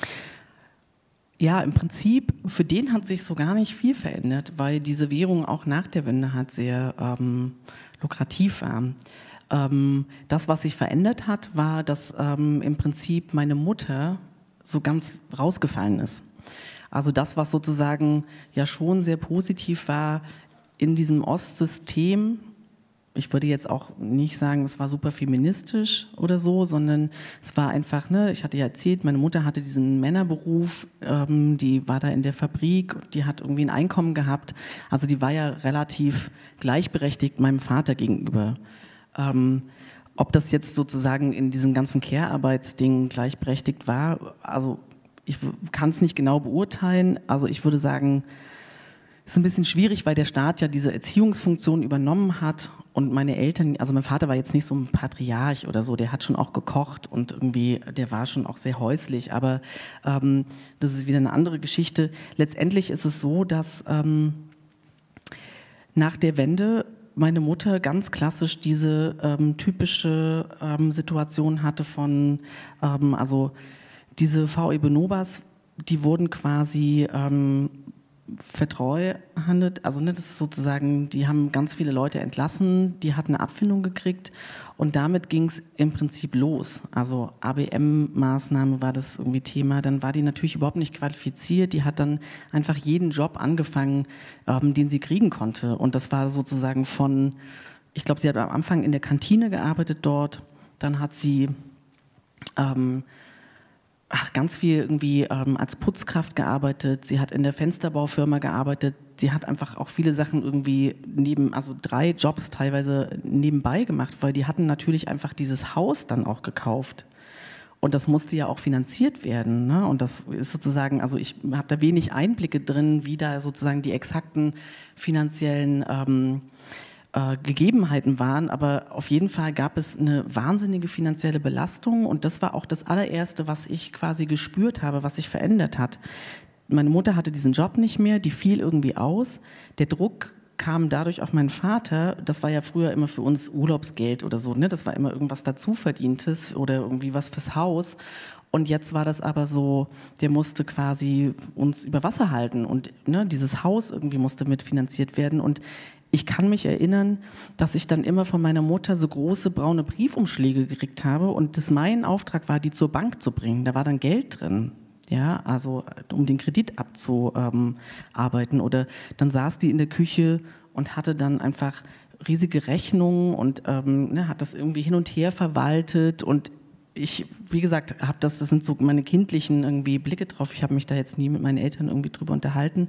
Ja, im Prinzip, für den hat sich so gar nicht viel verändert, weil diese Währung auch nach der Wende halt sehr ähm, lukrativ war. Ähm, das, was sich verändert hat, war, dass ähm, im Prinzip meine Mutter so ganz rausgefallen ist. Also das, was sozusagen ja schon sehr positiv war, in diesem Ostsystem, ich würde jetzt auch nicht sagen, es war super feministisch oder so, sondern es war einfach, ne, ich hatte ja erzählt, meine Mutter hatte diesen Männerberuf, ähm, die war da in der Fabrik, die hat irgendwie ein Einkommen gehabt, also die war ja relativ gleichberechtigt meinem Vater gegenüber. Ähm, ob das jetzt sozusagen in diesem ganzen Care-Arbeitsding gleichberechtigt war, also ich kann es nicht genau beurteilen, also ich würde sagen, es ist ein bisschen schwierig, weil der Staat ja diese Erziehungsfunktion übernommen hat und meine Eltern, also mein Vater war jetzt nicht so ein Patriarch oder so, der hat schon auch gekocht und irgendwie, der war schon auch sehr häuslich, aber ähm, das ist wieder eine andere Geschichte. Letztendlich ist es so, dass ähm, nach der Wende meine Mutter ganz klassisch diese ähm, typische ähm, Situation hatte von, ähm, also diese V E Bonobas, die wurden quasi ähm, vertreuhandelt, also ne, das ist sozusagen, die haben ganz viele Leute entlassen, die hatten eine Abfindung gekriegt und damit ging es im Prinzip los. Also A B M-Maßnahme war das irgendwie Thema, dann war die natürlich überhaupt nicht qualifiziert, die hat dann einfach jeden Job angefangen, ähm, den sie kriegen konnte und das war sozusagen von, ich glaube, sie hat am Anfang in der Kantine gearbeitet dort, dann hat sie ähm, Ach, ganz viel irgendwie ähm, als Putzkraft gearbeitet, sie hat in der Fensterbaufirma gearbeitet, sie hat einfach auch viele Sachen irgendwie neben, also drei Jobs teilweise nebenbei gemacht, weil die hatten natürlich einfach dieses Haus dann auch gekauft und das musste ja auch finanziert werden, ne? Und das ist sozusagen, also ich habe da wenig Einblicke drin, wie da sozusagen die exakten finanziellen ähm, Äh, Gegebenheiten waren, aber auf jeden Fall gab es eine wahnsinnige finanzielle Belastung und das war auch das allererste, was ich quasi gespürt habe, was sich verändert hat. Meine Mutter hatte diesen Job nicht mehr, die fiel irgendwie aus. Der Druck kam dadurch auf meinen Vater, das war ja früher immer für uns Urlaubsgeld oder so, ne? Das war immer irgendwas dazuverdientes oder irgendwie was fürs Haus. Und jetzt war das aber so, der musste quasi uns über Wasser halten und ne, dieses Haus irgendwie musste mitfinanziert werden und ich kann mich erinnern, dass ich dann immer von meiner Mutter so große braune Briefumschläge gekriegt habe und das mein Auftrag war, die zur Bank zu bringen. Da war dann Geld drin, ja, also um den Kredit abzuarbeiten. Oder dann saß die in der Küche und hatte dann einfach riesige Rechnungen und ähm, ne, hat das irgendwie hin und her verwaltet und ich, wie gesagt, habe das, das sind so meine kindlichen irgendwie Blicke drauf. Ich habe mich da jetzt nie mit meinen Eltern irgendwie drüber unterhalten,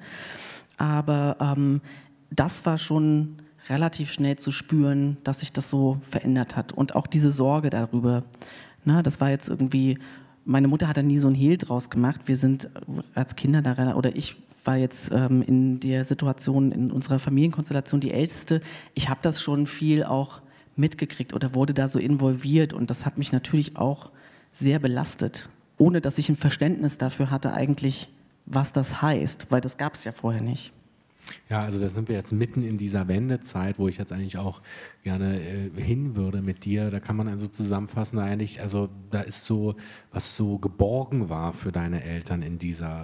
aber ähm, das war schon relativ schnell zu spüren, dass sich das so verändert hat. Und auch diese Sorge darüber. Na, das war jetzt irgendwie, meine Mutter hat da nie so ein Hehl draus gemacht. Wir sind als Kinder da, oder ich war jetzt ähm, in der Situation, in unserer Familienkonstellation die Älteste. Ich habe das schon viel auch mitgekriegt oder wurde da so involviert. Und das hat mich natürlich auch sehr belastet, ohne dass ich ein Verständnis dafür hatte eigentlich, was das heißt, weil das gab es ja vorher nicht. Ja, also da sind wir jetzt mitten in dieser Wendezeit, wo ich jetzt eigentlich auch gerne äh, hin würde mit dir. Da kann man also zusammenfassen, eigentlich, also da ist so, was so geborgen war für deine Eltern in dieser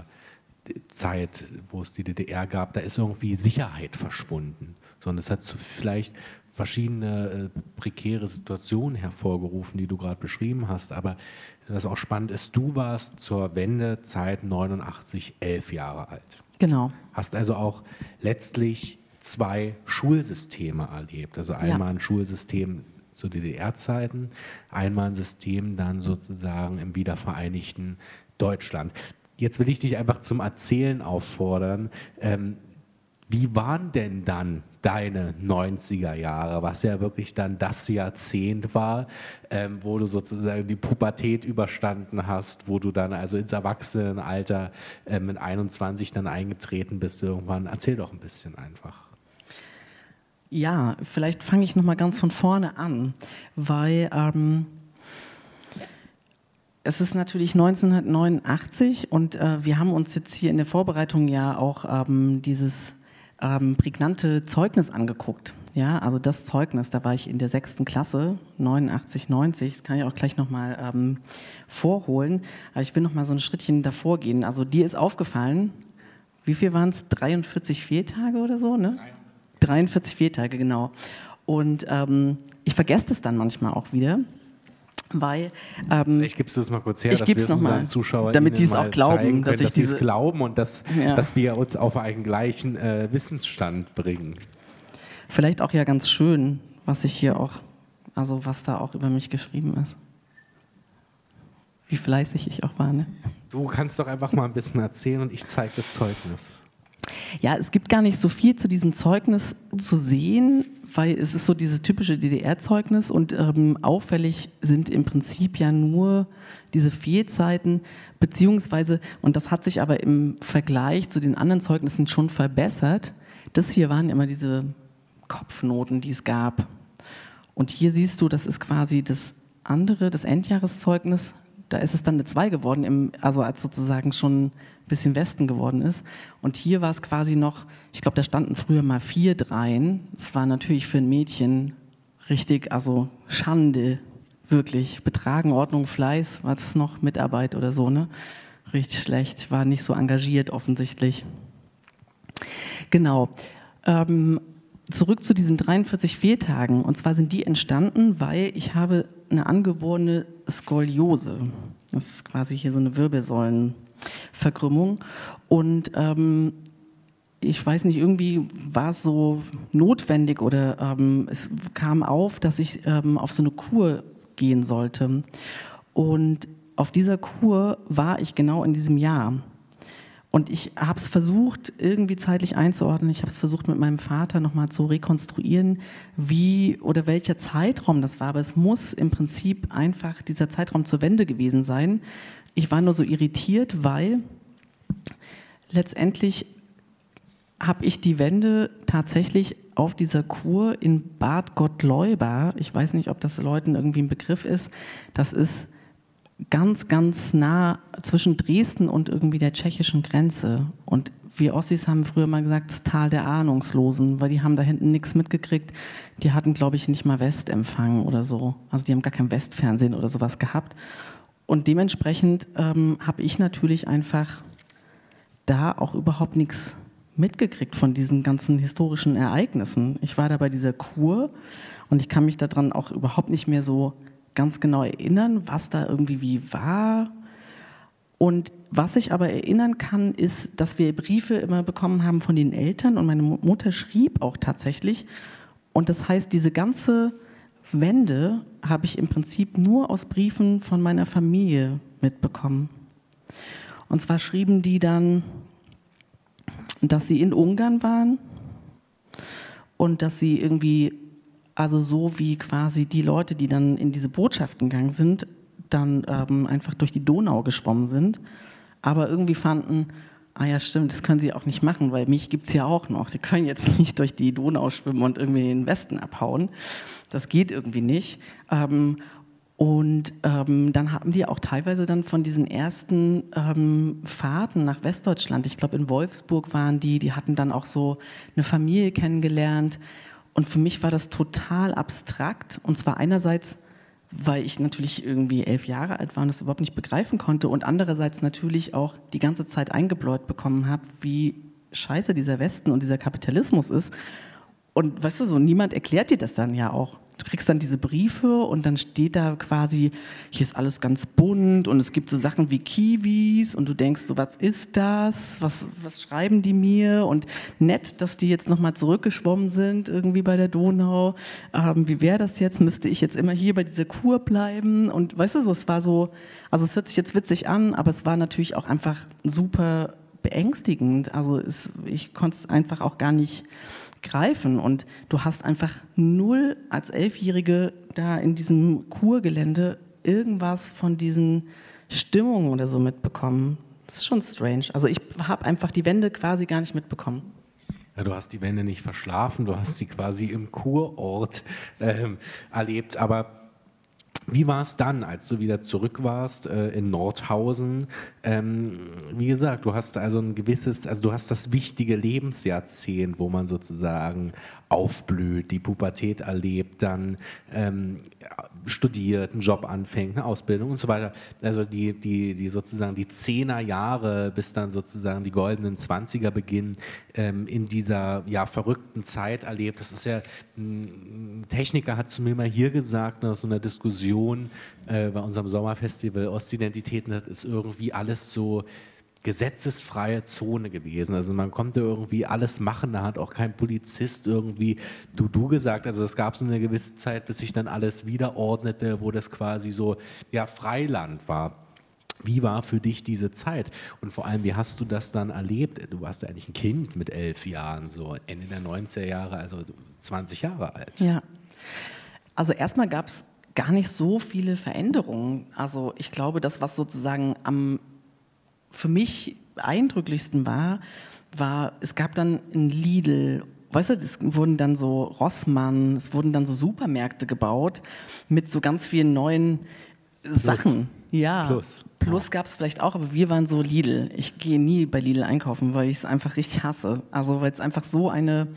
Zeit, wo es die D D R gab, da ist irgendwie Sicherheit verschwunden. Sondern es hat so vielleicht verschiedene äh, prekäre Situationen hervorgerufen, die du gerade beschrieben hast. Aber was auch spannend ist, du warst zur Wendezeit neunundachtzig elf Jahre alt. Genau. Hast also auch letztlich zwei Schulsysteme erlebt. Also einmal ja. ein Schulsystem zu D D R-Zeiten, einmal ein System dann sozusagen im wiedervereinigten Deutschland. Jetzt will ich dich einfach zum Erzählen auffordern. Ähm, wie waren denn dann deine neunziger Jahre, was ja wirklich dann das Jahrzehnt war, ähm, wo du sozusagen die Pubertät überstanden hast, wo du dann also ins Erwachsenenalter äh, mit einundzwanzig dann eingetreten bist irgendwann. Erzähl doch ein bisschen einfach. Ja, vielleicht fange ich nochmal ganz von vorne an, weil ähm, es ist natürlich neunzehnhundertneunundachtzig und äh, wir haben uns jetzt hier in der Vorbereitung ja auch ähm, dieses ähm, prägnante Zeugnis angeguckt. Ja, also das Zeugnis, da war ich in der sechsten Klasse, neunundachtzig, neunzig, das kann ich auch gleich nochmal ähm, vorholen. Aber ich will nochmal so ein Schrittchen davor gehen. Also dir ist aufgefallen, wie viel waren es? dreiundvierzig Fehltage oder so, ne? dreiundvierzig Fehltage, genau. Und ähm, ich vergesse das dann manchmal auch wieder. Weil, ähm, ich gebe es das mal kurz her, ich dass wir es noch unseren mal, Zuschauern damit die es auch glauben, können, dass, ich dass sie diese es glauben und dass, ja. dass wir uns auf einen gleichen äh, Wissensstand bringen. vielleicht auch ja ganz schön, was ich hier auch, also was da auch über mich geschrieben ist. Wie fleißig ich auch war, ne? Du kannst doch einfach mal ein bisschen erzählen und ich zeige das Zeugnis. Ja, es gibt gar nicht so viel zu diesem Zeugnis zu sehen, weil es ist so dieses typische D D R-Zeugnis und ähm, auffällig sind im Prinzip ja nur diese Fehlzeiten, beziehungsweise, und das hat sich aber im Vergleich zu den anderen Zeugnissen schon verbessert, das hier waren immer diese Kopfnoten, die es gab. Und hier siehst du, das ist quasi das andere, das Endjahreszeugnis. Da ist es dann eine zwei geworden, im, also als sozusagen schon ein bisschen Westen geworden ist. Und hier war es quasi noch, ich glaube, da standen früher mal vier Dreien. Das war natürlich für ein Mädchen richtig, also Schande, wirklich. Betragen, Ordnung, Fleiß, war es noch Mitarbeit oder so, ne? Richtig schlecht, war nicht so engagiert offensichtlich. Genau. Ähm, zurück zu diesen dreiundvierzig Fehltagen. Und zwar sind die entstanden, weil ich habe eine angeborene Skoliose. Das ist quasi hier so eine Wirbelsäulenverkrümmung. Und ähm, ich weiß nicht, irgendwie war es so notwendig oder ähm, es kam auf, dass ich ähm, auf so eine Kur gehen sollte. Und auf dieser Kur war ich genau in diesem Jahr. Und ich habe es versucht, irgendwie zeitlich einzuordnen. Ich habe es versucht, mit meinem Vater nochmal zu rekonstruieren, wie oder welcher Zeitraum das war. Aber es muss im Prinzip einfach dieser Zeitraum zur Wende gewesen sein. Ich war nur so irritiert, weil letztendlich habe ich die Wende tatsächlich auf dieser Kur in Bad Gottleuba, ich weiß nicht, ob das Leuten irgendwie ein Begriff ist, das ist ganz, ganz nah zwischen Dresden und irgendwie der tschechischen Grenze. Und wir Ossis haben früher mal gesagt, das Tal der Ahnungslosen, weil die haben da hinten nichts mitgekriegt. Die hatten, glaube ich, nicht mal Westempfang oder so. Also die haben gar kein Westfernsehen oder sowas gehabt. Und dementsprechend ähm, habe ich natürlich einfach da auch überhaupt nichts mitgekriegt von diesen ganzen historischen Ereignissen. Ich war da bei dieser Kur und ich kann mich daran auch überhaupt nicht mehr so ganz genau erinnern, was da irgendwie wie war. Und was ich aber erinnern kann, ist, dass wir Briefe immer bekommen haben von den Eltern und meine Mutter schrieb auch tatsächlich. Und das heißt, diese ganze Wende habe ich im Prinzip nur aus Briefen von meiner Familie mitbekommen. Und zwar schrieben die dann, dass sie in Ungarn waren und dass sie irgendwie, also so wie quasi die Leute, die dann in diese Botschaften gegangen sind, dann ähm, einfach durch die Donau geschwommen sind, aber irgendwie fanden, ah ja stimmt, das können sie auch nicht machen, weil mich gibt es ja auch noch, die können jetzt nicht durch die Donau schwimmen und irgendwie in den Westen abhauen, das geht irgendwie nicht. Ähm, Und ähm, dann haben die auch teilweise dann von diesen ersten ähm, Fahrten nach Westdeutschland, ich glaube in Wolfsburg waren die, die hatten dann auch so eine Familie kennengelernt. Und für mich war das total abstrakt. Und zwar einerseits, weil ich natürlich irgendwie elf Jahre alt war und das überhaupt nicht begreifen konnte. Und andererseits natürlich auch die ganze Zeit eingebläut bekommen habe, wie scheiße dieser Westen und dieser Kapitalismus ist. Und weißt du, so niemand erklärt dir das dann ja auch. Du kriegst dann diese Briefe und dann steht da quasi, hier ist alles ganz bunt und es gibt so Sachen wie Kiwis und du denkst so, was ist das? Was, was schreiben die mir? Und nett, dass die jetzt nochmal zurückgeschwommen sind irgendwie bei der Donau. Ähm, wie wäre das jetzt? Müsste ich jetzt immer hier bei dieser Kur bleiben? Und weißt du, so, es war so, also es hört sich jetzt witzig an, aber es war natürlich auch einfach super beängstigend. Also es, ich konnte es einfach auch gar nicht greifen und du hast einfach null als Elfjährige da in diesem Kurgelände irgendwas von diesen Stimmungen oder so mitbekommen. Das ist schon strange. Also ich habe einfach die Wende quasi gar nicht mitbekommen. Ja, du hast die Wende nicht verschlafen, du hast sie quasi im Kurort ähm, erlebt, aber wie war es dann, als du wieder zurück warst äh, in Nordhausen? Ähm, wie gesagt, du hast also ein gewisses, also du hast das wichtige Lebensjahrzehnt, wo man sozusagen aufblüht, die Pubertät erlebt, dann ähm, studiert, einen Job anfängt, eine Ausbildung und so weiter. Also die, die, die sozusagen die Zehnerjahre bis dann sozusagen die goldenen Zwanziger beginnen, ähm, in dieser ja verrückten Zeit erlebt. Das ist ja, ein Techniker hat zu mir mal hier gesagt, nach so einer Diskussion äh, bei unserem Sommerfestival Ostidentitäten, das ist irgendwie alles so gesetzesfreie Zone gewesen. Also man konnte irgendwie alles machen, da hat auch kein Polizist irgendwie du-du gesagt. Also es gab so eine gewisse Zeit, bis sich dann alles wiederordnete, wo das quasi so ja, Freiland war. Wie war für dich diese Zeit? Und vor allem, wie hast du das dann erlebt? Du warst ja eigentlich ein Kind mit elf Jahren, so Ende der neunziger Jahre, also zwanzig Jahre alt. Ja, also erstmal gab es gar nicht so viele Veränderungen. Also ich glaube, das, was sozusagen am für mich eindrücklichsten war, war, es gab dann ein Lidl, weißt du, es wurden dann so Rossmann, es wurden dann so Supermärkte gebaut mit so ganz vielen neuen Plus. Sachen. Ja, Plus, Plus ja. gab es vielleicht auch, aber wir waren so Lidl. Ich gehe nie bei Lidl einkaufen, weil ich es einfach richtig hasse. Also weil es einfach so eine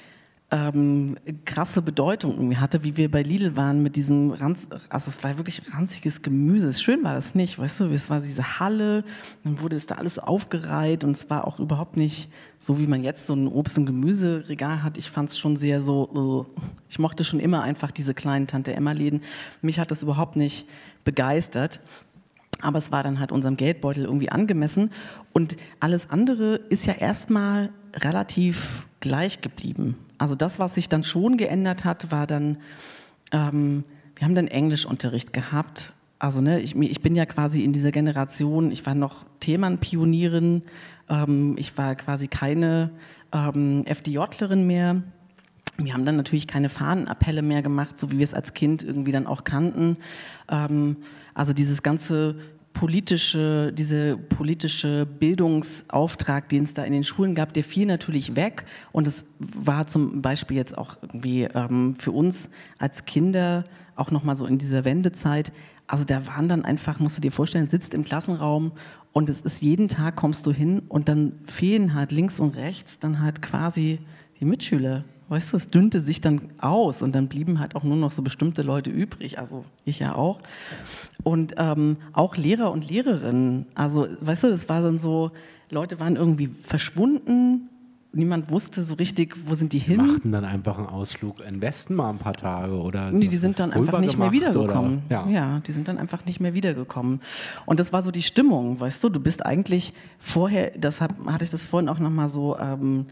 ähm, krasse Bedeutung irgendwie hatte, wie wir bei Lidl waren mit diesem Ranz, also es war wirklich ranziges Gemüse. Schön war das nicht, weißt du, es war diese Halle, dann wurde es da alles so aufgereiht und es war auch überhaupt nicht so, wie man jetzt so ein Obst- und Gemüseregal hat. Ich fand es schon sehr so, uh, ich mochte schon immer einfach diese kleinen Tante-Emma-Läden. Mich hat das überhaupt nicht begeistert. Aber es war dann halt unserem Geldbeutel irgendwie angemessen. Und alles andere ist ja erstmal relativ gleich geblieben. Also das, was sich dann schon geändert hat, war dann, ähm, wir haben dann Englischunterricht gehabt. Also ne, ich, ich bin ja quasi in dieser Generation, ich war noch Themenpionierin, ähm, ich war quasi keine ähm, FDJlerin mehr. Wir haben dann natürlich keine Fahnenappelle mehr gemacht, so wie wir es als Kind irgendwie dann auch kannten. Ähm, also dieses ganze politische, diese politische Bildungsauftrag, den es da in den Schulen gab, der fiel natürlich weg. Und es war zum Beispiel jetzt auch irgendwie ähm, für uns als Kinder auch nochmal so in dieser Wendezeit. Also da waren dann einfach, musst du dir vorstellen, sitzt im Klassenraum und es ist jeden Tag, kommst du hin und dann fehlen halt links und rechts dann halt quasi die Mitschüler. Weißt du, es dünnte sich dann aus und dann blieben halt auch nur noch so bestimmte Leute übrig, also ich ja auch. Und ähm, auch Lehrer und Lehrerinnen, also weißt du, das war dann so, Leute waren irgendwie verschwunden, niemand wusste so richtig, wo sind die hin. Machten dann einfach einen Ausflug in den Westen mal ein paar Tage oder Nee, die sind dann einfach nicht mehr wiedergekommen. Oder, ja. ja, die sind dann einfach nicht mehr wiedergekommen. Und das war so die Stimmung, weißt du, du bist eigentlich vorher, deshalb hatte ich das vorhin auch nochmal so... Ähm,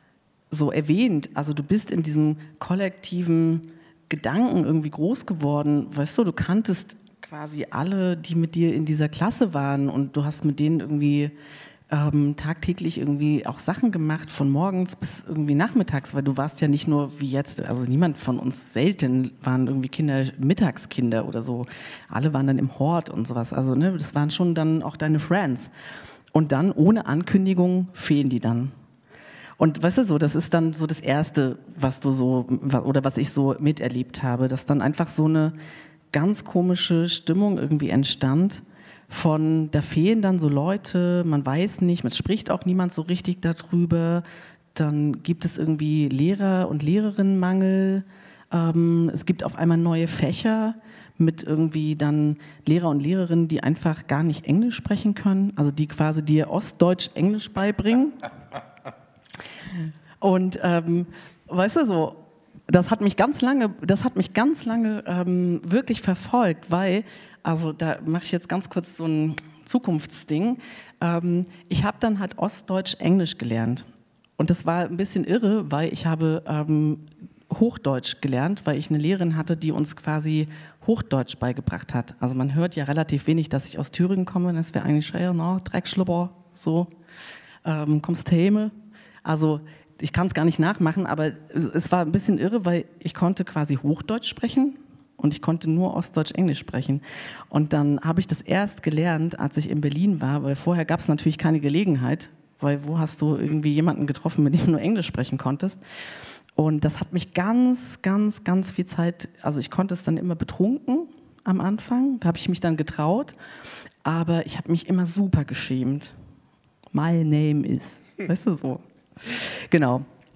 so erwähnt, also du bist in diesem kollektiven Gedanken irgendwie groß geworden, weißt du, du kanntest quasi alle, die mit dir in dieser Klasse waren und du hast mit denen irgendwie ähm, tagtäglich irgendwie auch Sachen gemacht, von morgens bis irgendwie nachmittags, weil du warst ja nicht nur wie jetzt, also niemand von uns, selten waren irgendwie Kinder, Mittagskinder oder so, alle waren dann im Hort und sowas, also ne, das waren schon dann auch deine Friends und dann ohne Ankündigung fehlen die dann. Und weißt du so, das ist dann so das Erste, was du so, oder was ich so miterlebt habe, dass dann einfach so eine ganz komische Stimmung irgendwie entstand von, da fehlen dann so Leute, man weiß nicht, es spricht auch niemand so richtig darüber, dann gibt es irgendwie Lehrer- und Lehrerinnenmangel, ähm, es gibt auf einmal neue Fächer mit irgendwie dann Lehrer und Lehrerinnen, die einfach gar nicht Englisch sprechen können, also die quasi dir Ostdeutsch Englisch beibringen. Und ähm, weißt du so, das hat mich ganz lange, das hat mich ganz lange ähm, wirklich verfolgt, weil, also da mache ich jetzt ganz kurz so ein Zukunftsding. Ähm, ich habe dann halt Ostdeutsch Englisch gelernt und das war ein bisschen irre, weil ich habe ähm, Hochdeutsch gelernt, weil ich eine Lehrerin hatte, die uns quasi Hochdeutsch beigebracht hat. Also man hört ja relativ wenig, dass ich aus Thüringen komme, das wäre eigentlich schwer, no, Dreckschlupper, so, ähm, kommst Häme. Also ich kann es gar nicht nachmachen, aber es war ein bisschen irre, weil ich konnte quasi Hochdeutsch sprechen und ich konnte nur Ostdeutsch-Englisch sprechen. Und dann habe ich das erst gelernt, als ich in Berlin war, weil vorher gab es natürlich keine Gelegenheit, weil wo hast du irgendwie jemanden getroffen, mit dem du nur Englisch sprechen konntest? Und das hat mich ganz, ganz, ganz viel Zeit, also ich konnte es dann immer betrunken am Anfang, da habe ich mich dann getraut, aber ich habe mich immer super geschämt. My name is, weißt du so. Genau.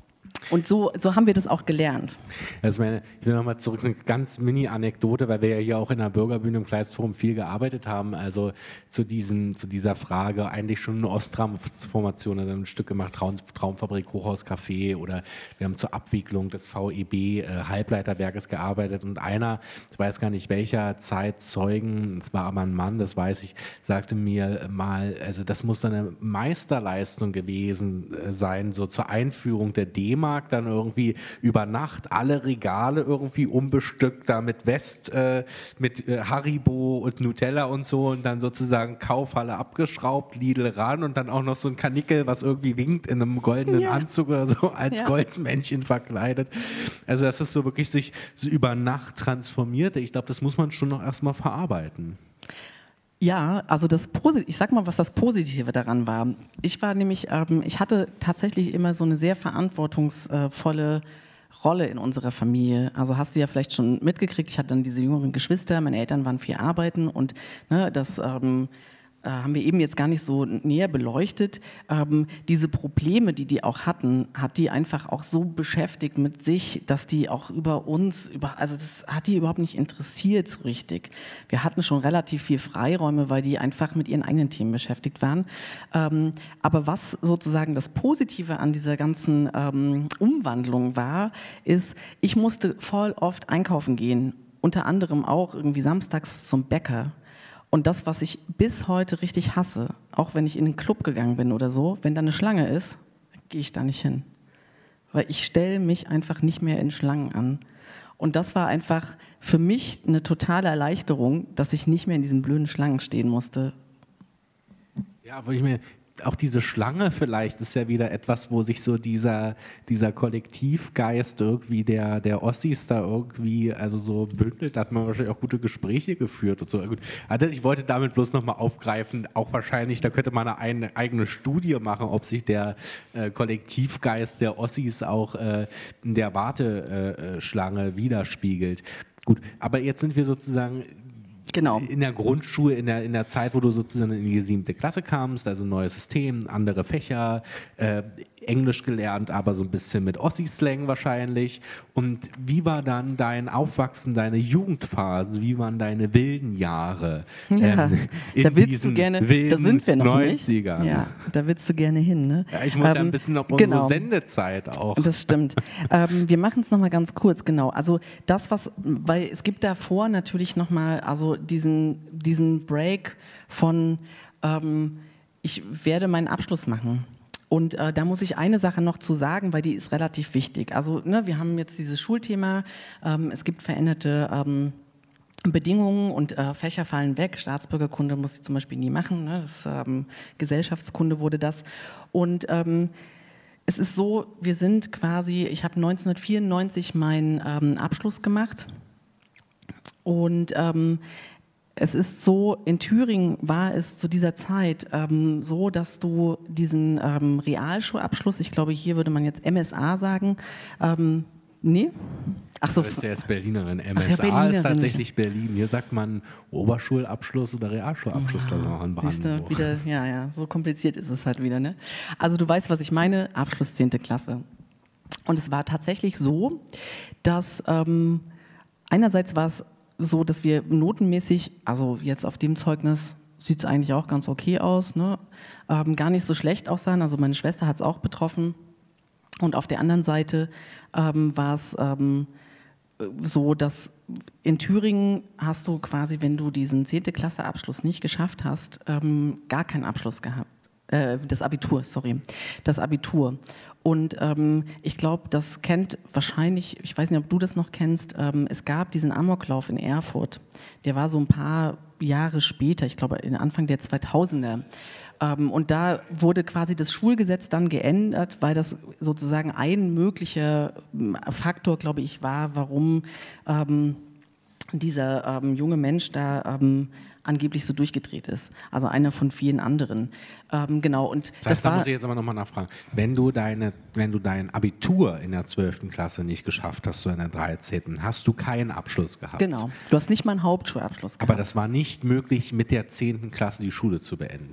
Und so, so haben wir das auch gelernt. Also meine, ich will nochmal zurück, eine ganz Mini-Anekdote, weil wir ja hier auch in der Bürgerbühne im Kleistforum viel gearbeitet haben, also zu, diesen, zu dieser Frage eigentlich schon eine Osttransformation, also ein Stück gemacht, Traum, Traumfabrik, Hochhaus, Café, oder wir haben zur Abwicklung des V E B äh, Halbleiterwerkes gearbeitet, und einer, ich weiß gar nicht welcher Zeitzeugen, es war aber ein Mann, das weiß ich, sagte mir mal, also das muss eine Meisterleistung gewesen äh, sein, so zur Einführung der D-Mark, dann irgendwie über Nacht alle Regale irgendwie umbestückt, da mit West, äh, mit äh, Haribo und Nutella und so, und dann sozusagen Kaufhalle abgeschraubt, Lidl ran, und dann auch noch so ein Kanickel, was irgendwie winkt in einem goldenen Ja. Anzug oder so, als Ja. Goldmännchen verkleidet. Also dass es so wirklich sich so über Nacht transformierte. Ich glaube, das muss man schon noch erstmal verarbeiten. Ja, also das Posit- ich sag mal, was das Positive daran war. Ich war nämlich, ähm, ich hatte tatsächlich immer so eine sehr verantwortungsvolle Rolle in unserer Familie. Also hast du ja vielleicht schon mitgekriegt, ich hatte dann diese jüngeren Geschwister, meine Eltern waren viel arbeiten, und ne, das ähm, äh, haben wir eben jetzt gar nicht so näher beleuchtet. Ähm, diese Probleme, die die auch hatten, hat die einfach auch so beschäftigt mit sich, dass die auch über uns, über, also das hat die überhaupt nicht interessiert so richtig. Wir hatten schon relativ viel Freiräume, weil die einfach mit ihren eigenen Themen beschäftigt waren. Ähm, aber was sozusagen das Positive an dieser ganzen ähm, Umwandlung war, ist, ich musste voll oft einkaufen gehen, unter anderem auch irgendwie samstags zum Bäcker. Und das, was ich bis heute richtig hasse, auch wenn ich in den Club gegangen bin oder so, wenn da eine Schlange ist, gehe ich da nicht hin. Weil ich stelle mich einfach nicht mehr in Schlangen an. Und das war einfach für mich eine totale Erleichterung, dass ich nicht mehr in diesen blöden Schlangen stehen musste. Ja, wo ich mir, auch diese Schlange vielleicht ist ja wieder etwas, wo sich so dieser, dieser Kollektivgeist irgendwie der, der Ossis da irgendwie also so bündelt. Da hat man wahrscheinlich auch gute Gespräche geführt und so. Gut. Also ich wollte damit bloß nochmal aufgreifen, auch wahrscheinlich, da könnte man eine, eine eigene Studie machen, ob sich der äh, Kollektivgeist der Ossis auch äh, in der Warteschlange äh, widerspiegelt. Gut, aber jetzt sind wir sozusagen Genau. in der Grundschule, in der, in der Zeit, wo du sozusagen in die siebte Klasse kamst, also neues System, andere Fächer, äh, Englisch gelernt, aber so ein bisschen mit Ossi-Slang wahrscheinlich. Und wie war dann dein Aufwachsen, deine Jugendphase? Wie waren deine wilden Jahre? Ja, ähm, in da willst diesen du gerne, wilden da sind wir noch neunzigern? nicht. Ja, da willst du gerne hin. Ne? Ja, ich muss ähm, ja ein bisschen auf unsere genau. Sendezeit auch. Das stimmt. ähm, wir machen es nochmal ganz kurz, genau. Also das, was, weil es gibt davor natürlich nochmal, also diesen, diesen Break von, ähm, ich werde meinen Abschluss machen. Und äh, da muss ich eine Sache noch zu sagen, weil die ist relativ wichtig. Also ne, wir haben jetzt dieses Schulthema, ähm, es gibt veränderte ähm, Bedingungen und äh, Fächer fallen weg. Staatsbürgerkunde muss ich zum Beispiel nie machen. Ne? Das, ähm, Gesellschaftskunde wurde das. Und ähm, es ist so, wir sind quasi, ich habe neunzehnhundertvierundneunzig meinen ähm, Abschluss gemacht. Und ähm, es ist so, in Thüringen war es zu dieser Zeit ähm, so, dass du diesen ähm, Realschulabschluss, ich glaube, hier würde man jetzt M S A sagen, ähm, nee? Ach so. Du bist ja jetzt Berlinerin. M Ach ja, S A Berlinerin. ist tatsächlich Berlin. Hier sagt man Oberschulabschluss oder Realschulabschluss. Ja, noch in Brandenburg. Wieder, ja, ja, so kompliziert ist es halt wieder. Ne? Also du weißt, was ich meine, Abschluss zehnte Klasse. Und es war tatsächlich so, dass ähm, einerseits war es so, dass wir notenmäßig, also jetzt auf dem Zeugnis sieht es eigentlich auch ganz okay aus, ne? ähm, gar nicht so schlecht aussahen. Also meine Schwester hat es auch betroffen. Und auf der anderen Seite ähm, war es ähm, so, dass in Thüringen hast du quasi, wenn du diesen zehnte Klasse Abschluss nicht geschafft hast, ähm, gar keinen Abschluss gehabt. Äh, das Abitur, sorry. Das Abitur. Und ähm, ich glaube, das kennt wahrscheinlich, ich weiß nicht, ob du das noch kennst, ähm, es gab diesen Amoklauf in Erfurt. Der war so ein paar Jahre später, ich glaube Anfang der zweitausender. Ähm, und da wurde quasi das Schulgesetz dann geändert, weil das sozusagen ein möglicher Faktor, glaube ich, war, warum ähm, dieser ähm, junge Mensch da ähm, angeblich so durchgedreht ist. Also einer von vielen anderen. Ähm, genau. Und das heißt, das da war, muss ich jetzt aber nochmal nachfragen. Wenn du, deine, wenn du dein Abitur in der zwölften Klasse nicht geschafft hast, so in der dreizehnten, hast du keinen Abschluss gehabt. Genau. Du hast nicht mal einen Hauptschulabschluss gehabt. Aber das war nicht möglich, mit der zehnten Klasse die Schule zu beenden.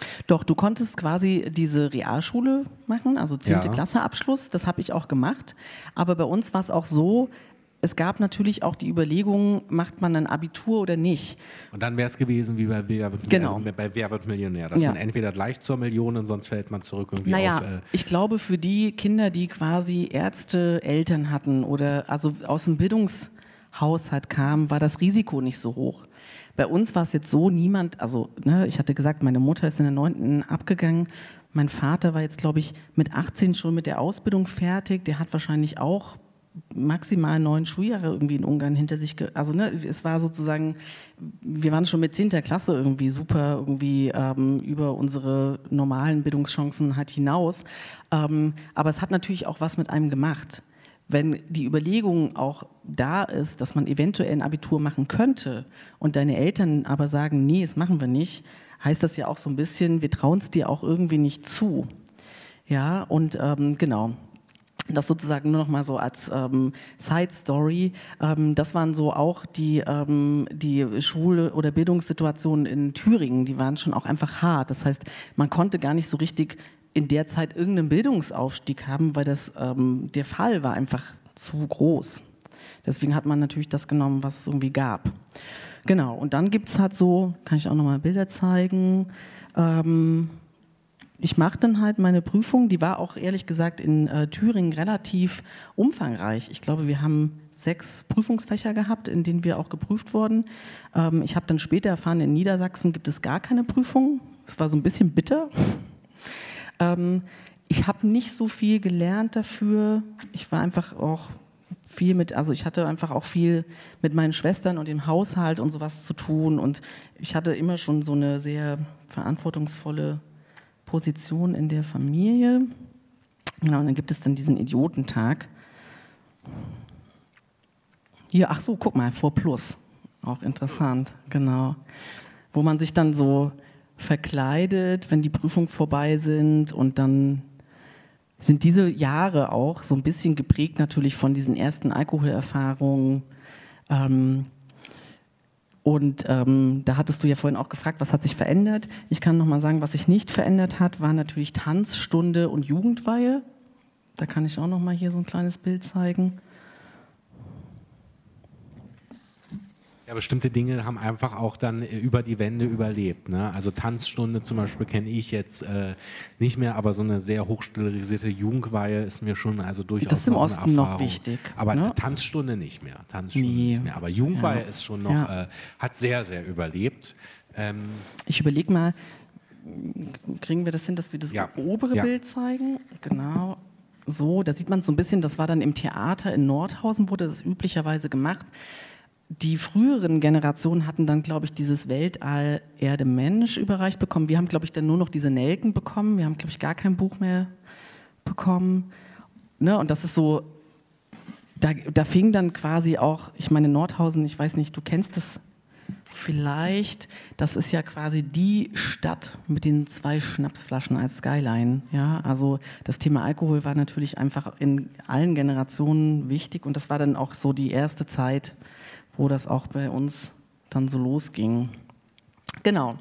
Doch, du konntest quasi diese Realschule machen, also zehnte Ja. Klasse Abschluss, das habe ich auch gemacht. Aber bei uns war es auch so, es gab natürlich auch die Überlegung, macht man ein Abitur oder nicht. Und dann wäre es gewesen wie bei Wer wird, Genau. also bei Wer wird Millionär, dass Ja. man entweder gleich zur Million und sonst fällt man zurück irgendwie Naja, auf... Äh, ich glaube, für die Kinder, die quasi Ärzte, Eltern hatten oder also aus dem Bildungshaushalt kamen, war das Risiko nicht so hoch. Bei uns war es jetzt so, niemand, also ne, ich hatte gesagt, meine Mutter ist in der neunten abgegangen, mein Vater war jetzt, glaube ich, mit achtzehn schon mit der Ausbildung fertig, der hat wahrscheinlich auch maximal neun Schuljahre irgendwie in Ungarn hinter sich, ge also ne, es war sozusagen, wir waren schon mit zehnter Klasse irgendwie super irgendwie ähm, über unsere normalen Bildungschancen halt hinaus, ähm, aber es hat natürlich auch was mit einem gemacht. Wenn die Überlegung auch da ist, dass man eventuell ein Abitur machen könnte und deine Eltern aber sagen, nee, das machen wir nicht, heißt das ja auch so ein bisschen, wir trauen es dir auch irgendwie nicht zu. Ja, und ähm, genau. Das sozusagen nur noch mal so als ähm, Side-Story. Ähm, das waren so auch die, ähm, die Schul- oder Bildungssituationen in Thüringen, die waren schon auch einfach hart. Das heißt, man konnte gar nicht so richtig in der Zeit irgendeinen Bildungsaufstieg haben, weil das, ähm, der Fall war einfach zu groß. Deswegen hat man natürlich das genommen, was es irgendwie gab. Genau, und dann gibt es halt so, kann ich auch noch mal Bilder zeigen, ähm, ich mache dann halt meine Prüfung, die war auch ehrlich gesagt in äh, Thüringen relativ umfangreich. Ich glaube, wir haben sechs Prüfungsfächer gehabt, in denen wir auch geprüft wurden. Ähm, ich habe dann später erfahren, in Niedersachsen gibt es gar keine Prüfung. Das war so ein bisschen bitter. Ähm, ich habe nicht so viel gelernt dafür. Ich war einfach auch viel mit, also ich hatte einfach auch viel mit meinen Schwestern und dem Haushalt und sowas zu tun. Und ich hatte immer schon so eine sehr verantwortungsvolle Position in der Familie. Genau, und dann gibt es dann diesen Idiotentag. Hier, ach so, guck mal, vor Plus. Auch interessant, genau. Wo man sich dann so verkleidet, wenn die Prüfungen vorbei sind, und dann sind diese Jahre auch so ein bisschen geprägt natürlich von diesen ersten Alkoholerfahrungen. Ähm, Und ähm, da hattest du ja vorhin auch gefragt, was hat sich verändert? Ich kann noch mal sagen, was sich nicht verändert hat, war natürlich Tanzstunde und Jugendweihe. Da kann ich auch noch mal hier so ein kleines Bild zeigen. Ja, bestimmte Dinge haben einfach auch dann über die Wende überlebt. Ne? Also Tanzstunde zum Beispiel kenne ich jetzt äh, nicht mehr, aber so eine sehr hochstilisierte Jugendweihe ist mir schon also durchaus das ist im noch Osten eine noch Erfahrung. wichtig. Aber Ne? Tanzstunde nicht mehr. Tanzstunde Nee. nicht mehr. Aber Jugendweihe Ja. ist schon noch, Ja. äh, hat sehr, sehr überlebt. Ähm, Ich überlege mal, kriegen wir das hin, dass wir das Ja. obere Ja. Bild zeigen? Genau. So, da sieht man so ein bisschen, das war dann im Theater in Nordhausen, wurde das üblicherweise gemacht. Die früheren Generationen hatten dann, glaube ich, dieses Weltall Erde Mensch überreicht bekommen. Wir haben, glaube ich, dann nur noch diese Nelken bekommen. Wir haben, glaube ich, gar kein Buch mehr bekommen. Ne? Und das ist so, da, da fing dann quasi auch, ich meine, Nordhausen, ich weiß nicht, du kennst das vielleicht, das ist ja quasi die Stadt mit den zwei Schnapsflaschen als Skyline. Ja? Also das Thema Alkohol war natürlich einfach in allen Generationen wichtig, und das war dann auch so die erste Zeit, wo das auch bei uns dann so losging. Genau.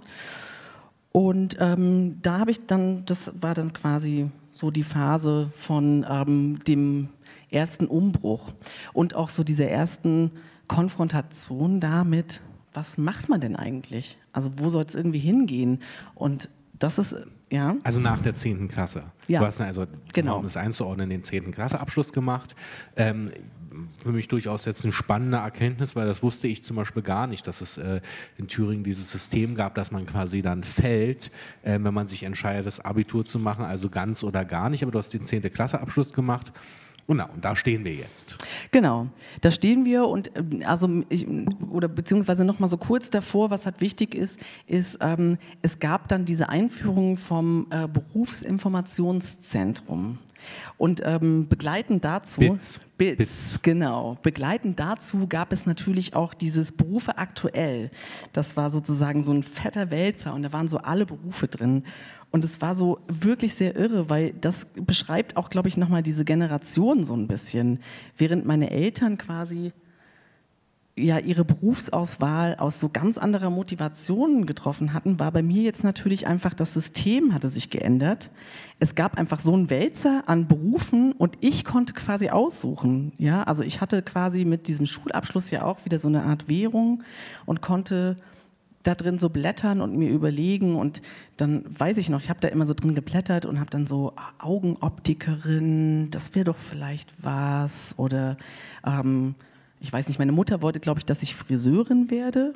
Und ähm, da habe ich dann, das war dann quasi so die Phase von ähm, dem ersten Umbruch und auch so dieser ersten Konfrontation damit, was macht man denn eigentlich? Also wo soll es irgendwie hingehen? Und das ist, ja. Also nach der zehnten Klasse. Ja. Du hast also, Genau. um es einzuordnen, den zehnten Klasse Abschluss gemacht. Ähm, für mich durchaus jetzt eine spannende Erkenntnis, weil das wusste ich zum Beispiel gar nicht, dass es äh, in Thüringen dieses System gab, dass man quasi dann fällt, äh, wenn man sich entscheidet, das Abitur zu machen, also ganz oder gar nicht. Aber du hast den zehnten Klasse Abschluss gemacht. Und, na, und da stehen wir jetzt. Genau, da stehen wir, und ähm, also ich, oder beziehungsweise noch mal so kurz davor, was halt wichtig ist, ist ähm, es gab dann diese Einführung vom äh, Berufsinformationszentrum. Und ähm, begleitend dazu, BITS. BITS, BITS. genau, begleitend dazu gab es natürlich auch dieses Berufe aktuell. Das war sozusagen so ein fetter Wälzer, und da waren so alle Berufe drin. Und es war so wirklich sehr irre, weil das beschreibt auch, glaube ich, nochmal diese Generation so ein bisschen. Während meine Eltern quasi ja ihre Berufsauswahl aus so ganz anderer Motivation getroffen hatten, war bei mir jetzt natürlich einfach, das System hatte sich geändert. Es gab einfach so einen Wälzer an Berufen und ich konnte quasi aussuchen. Ja, also ich hatte quasi mit diesem Schulabschluss ja auch wieder so eine Art Währung und konnte da drin so blättern und mir überlegen und dann weiß ich noch, ich habe da immer so drin geblättert und habe dann so Augenoptikerin, das wäre doch vielleicht was oder ähm, ich weiß nicht, meine Mutter wollte, glaube ich, dass ich Friseurin werde.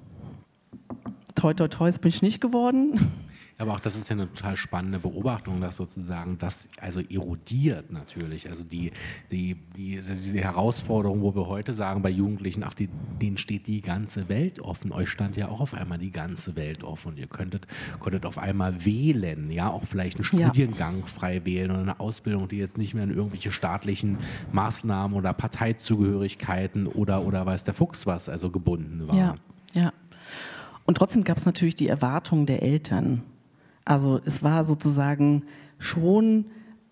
Toi, toi, toi, das bin ich nicht geworden. Aber auch das ist ja eine total spannende Beobachtung, dass sozusagen das also erodiert natürlich. Also die, die, die, diese Herausforderung, wo wir heute sagen bei Jugendlichen, ach, die, denen steht die ganze Welt offen. Euch stand ja auch auf einmal die ganze Welt offen und ihr könntet, konntet auf einmal wählen, ja, auch vielleicht einen Studiengang ja. frei wählen oder eine Ausbildung, die jetzt nicht mehr an irgendwelche staatlichen Maßnahmen oder Parteizugehörigkeiten oder, oder weiß der Fuchs was, also gebunden war. Ja, ja. Und trotzdem gab es natürlich die Erwartungen der Eltern. Also es war sozusagen schon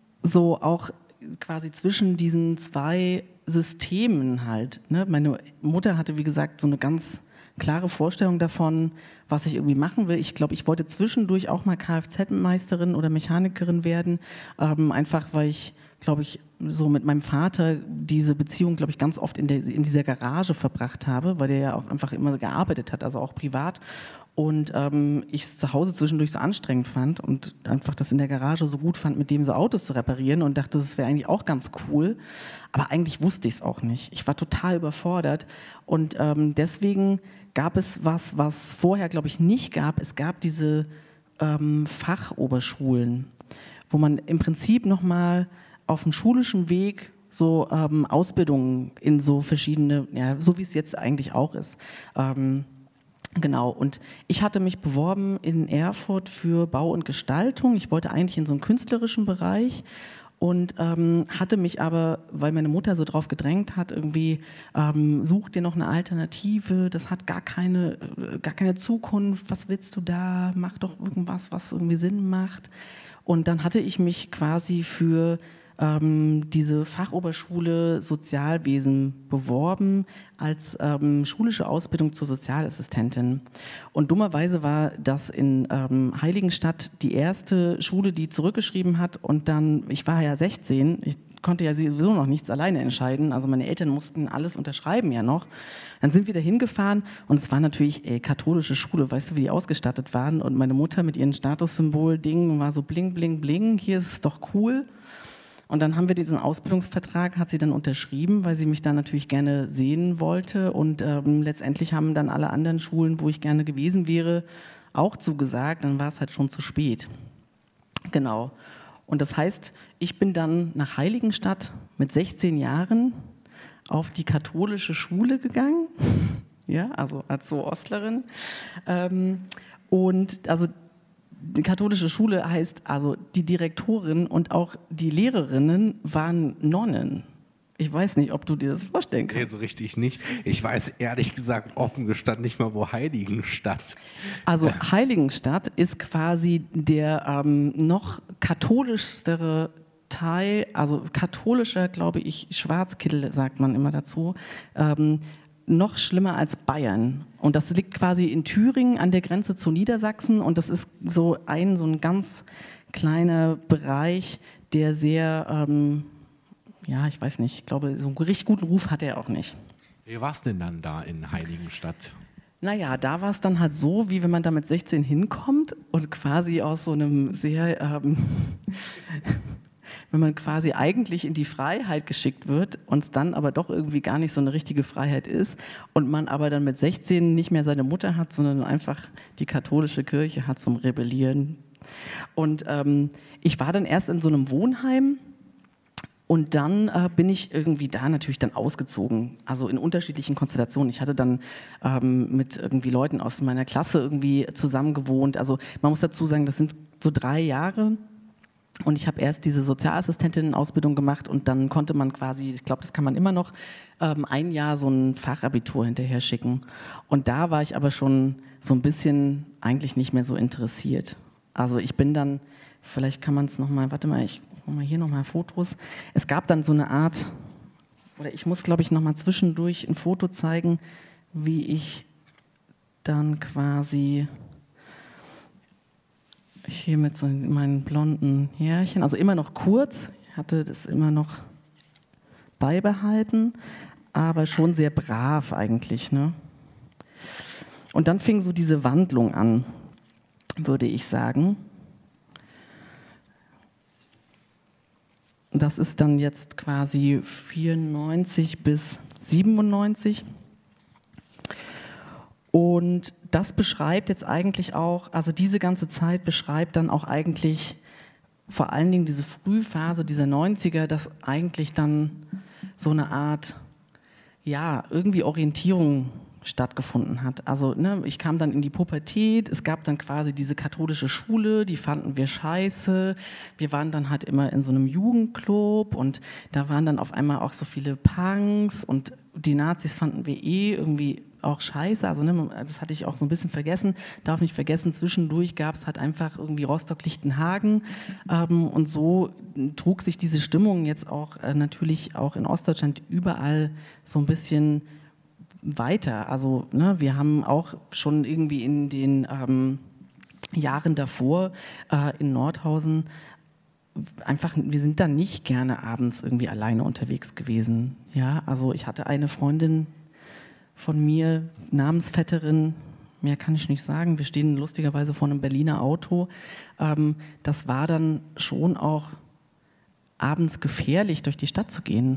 so auch quasi zwischen diesen zwei Systemen halt. Ne? Meine Mutter hatte, wie gesagt, so eine ganz klare Vorstellung davon, was ich irgendwie machen will. Ich glaube, ich wollte zwischendurch auch mal Kfz-Meisterin oder Mechanikerin werden, ähm, einfach weil ich, glaube ich, so mit meinem Vater diese Beziehung, glaube ich, ganz oft in, der, in dieser Garage verbracht habe, weil der ja auch einfach immer gearbeitet hat, also auch privat. Und ähm, ich es zu Hause zwischendurch so anstrengend fand und einfach das in der Garage so gut fand, mit dem so Autos zu reparieren und dachte, das wäre eigentlich auch ganz cool. Aber eigentlich wusste ich es auch nicht. Ich war total überfordert und ähm, deswegen gab es was, was vorher, glaube ich, nicht gab. Es gab diese ähm, Fachoberschulen, wo man im Prinzip nochmal auf dem schulischen Weg so ähm, Ausbildungen in so verschiedene, ja, so wie es jetzt eigentlich auch ist, ähm, genau, und ich hatte mich beworben in Erfurt für Bau und Gestaltung. Ich wollte eigentlich in so einen künstlerischen Bereich und ähm, hatte mich aber, weil meine Mutter so drauf gedrängt hat, irgendwie ähm, such dir noch eine Alternative, das hat gar keine, äh, gar keine Zukunft, was willst du da, mach doch irgendwas, was irgendwie Sinn macht. Und dann hatte ich mich quasi für Ähm, diese Fachoberschule Sozialwesen beworben als ähm, schulische Ausbildung zur Sozialassistentin. Und dummerweise war das in ähm, Heiligenstadt die erste Schule, die zurückgeschrieben hat. Und dann, ich war ja sechzehn, ich konnte ja sowieso noch nichts alleine entscheiden. Also meine Eltern mussten alles unterschreiben ja noch. Dann sind wir da hingefahren und es war natürlich ey, katholische Schule, weißt du, wie die ausgestattet waren. Und meine Mutter mit ihren Statussymbol-Dingen war so bling, bling, bling, hier ist es doch cool. Und dann haben wir diesen Ausbildungsvertrag, hat sie dann unterschrieben, weil sie mich dann natürlich gerne sehen wollte. Und ähm, letztendlich haben dann alle anderen Schulen, wo ich gerne gewesen wäre, auch zugesagt. Dann war es halt schon zu spät. Genau. Und das heißt, ich bin dann nach Heiligenstadt mit sechzehn Jahren auf die katholische Schule gegangen. Ja, also als so Ostlerin. Ähm, und also die katholische Schule heißt, also die Direktorin und auch die Lehrerinnen waren Nonnen. Ich weiß nicht, ob du dir das vorstellen kannst. Nee, so richtig nicht. Ich weiß ehrlich gesagt offen gestanden nicht mal, wo Heiligenstadt. Also Heiligenstadt ist quasi der ähm, noch katholischere Teil, also katholischer, glaube ich, Schwarzkittel sagt man immer dazu, ähm, noch schlimmer als Bayern. Und das liegt quasi in Thüringen an der Grenze zu Niedersachsen und das ist so ein, so ein ganz kleiner Bereich, der sehr, ähm, ja, ich weiß nicht, ich glaube, so einen richtig guten Ruf hat er auch nicht. Wie war es denn dann da in Heiligenstadt? Naja, da war es dann halt so, wie wenn man da mit sechzehn hinkommt und quasi aus so einem sehr... Ähm, wenn man quasi eigentlich in die Freiheit geschickt wird und es dann aber doch irgendwie gar nicht so eine richtige Freiheit ist und man aber dann mit sechzehn nicht mehr seine Mutter hat, sondern einfach die katholische Kirche hat zum Rebellieren. Und ähm, ich war dann erst in so einem Wohnheim und dann äh, bin ich irgendwie da natürlich dann ausgezogen, also in unterschiedlichen Konstellationen. Ich hatte dann ähm, mit irgendwie Leuten aus meiner Klasse irgendwie zusammen gewohnt. Also man muss dazu sagen, das sind so drei Jahre. Und ich habe erst diese Sozialassistentinnen-Ausbildung gemacht und dann konnte man quasi, ich glaube, das kann man immer noch, ähm, ein Jahr so ein Fachabitur hinterher schicken. Und da war ich aber schon so ein bisschen eigentlich nicht mehr so interessiert. Also ich bin dann, vielleicht kann man es nochmal, warte mal, ich mache mal hier nochmal Fotos. Es gab dann so eine Art oder ich muss, glaube ich, nochmal zwischendurch ein Foto zeigen, wie ich dann quasi hier mit so meinen blonden Härchen, also immer noch kurz, ich hatte das immer noch beibehalten, aber schon sehr brav eigentlich, ne? Und dann fing so diese Wandlung an, würde ich sagen. Das ist dann jetzt quasi vierundneunzig bis siebenundneunzig. Und das beschreibt jetzt eigentlich auch, also diese ganze Zeit beschreibt dann auch eigentlich vor allen Dingen diese Frühphase dieser neunziger, dass eigentlich dann so eine Art, ja, irgendwie Orientierung stattgefunden hat. Also ne, ich kam dann in die Pubertät, es gab dann quasi diese katholische Schule, die fanden wir scheiße. Wir waren dann halt immer in so einem Jugendclub und da waren dann auf einmal auch so viele Punks und die Nazis fanden wir eh irgendwie auch scheiße. Also ne, das hatte ich auch so ein bisschen vergessen. Darf nicht vergessen, zwischendurch gab es halt einfach irgendwie Rostock-Lichtenhagen ähm, und so trug sich diese Stimmung jetzt auch äh, natürlich auch in Ostdeutschland überall so ein bisschen weiter. Also ne, wir haben auch schon irgendwie in den ähm, Jahren davor äh, in Nordhausen einfach, wir sind dann nicht gerne abends irgendwie alleine unterwegs gewesen. Ja, also ich hatte eine Freundin von mir, Namensvetterin, mehr kann ich nicht sagen, wir stehen lustigerweise vor einem Berliner Auto. Ähm, das war dann schon auch abends gefährlich, durch die Stadt zu gehen.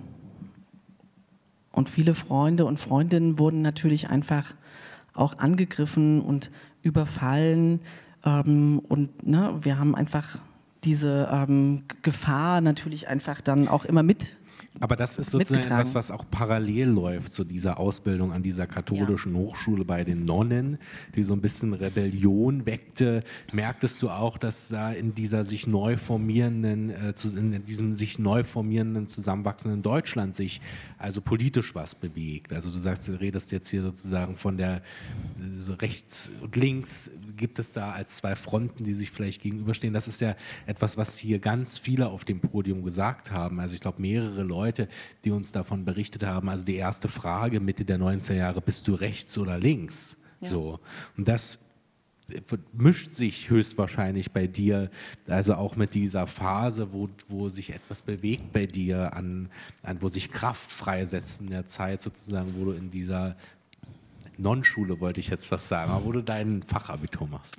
Und viele Freunde und Freundinnen wurden natürlich einfach auch angegriffen und überfallen. Ähm, und ne, wir haben einfach diese ähm, Gefahr natürlich einfach dann auch immer mit. Aber das ist sozusagen etwas, was auch parallel läuft zu dieser Ausbildung an dieser katholischen ja. Hochschule bei den Nonnen, die so ein bisschen Rebellion weckte. Merktest du auch, dass da in dieser sich neu formierenden, äh, in diesem sich neu formierenden, zusammenwachsenden Deutschland sich also politisch was bewegt? Also du sagst, du redest jetzt hier sozusagen von der so rechts und links, gibt es da als zwei Fronten, die sich vielleicht gegenüberstehen? Das ist ja etwas, was hier ganz viele auf dem Podium gesagt haben. Also ich glaube, mehrere Leute, die uns davon berichtet haben. Also die erste Frage Mitte der neunziger Jahre, bist du rechts oder links? Ja. So. Und das mischt sich höchstwahrscheinlich bei dir, also auch mit dieser Phase, wo, wo sich etwas bewegt bei dir, an, an wo sich Kraft freisetzt in der Zeit sozusagen, wo du in dieser Non-Schule, wollte ich jetzt fast sagen, aber wo du dein Fachabitur machst.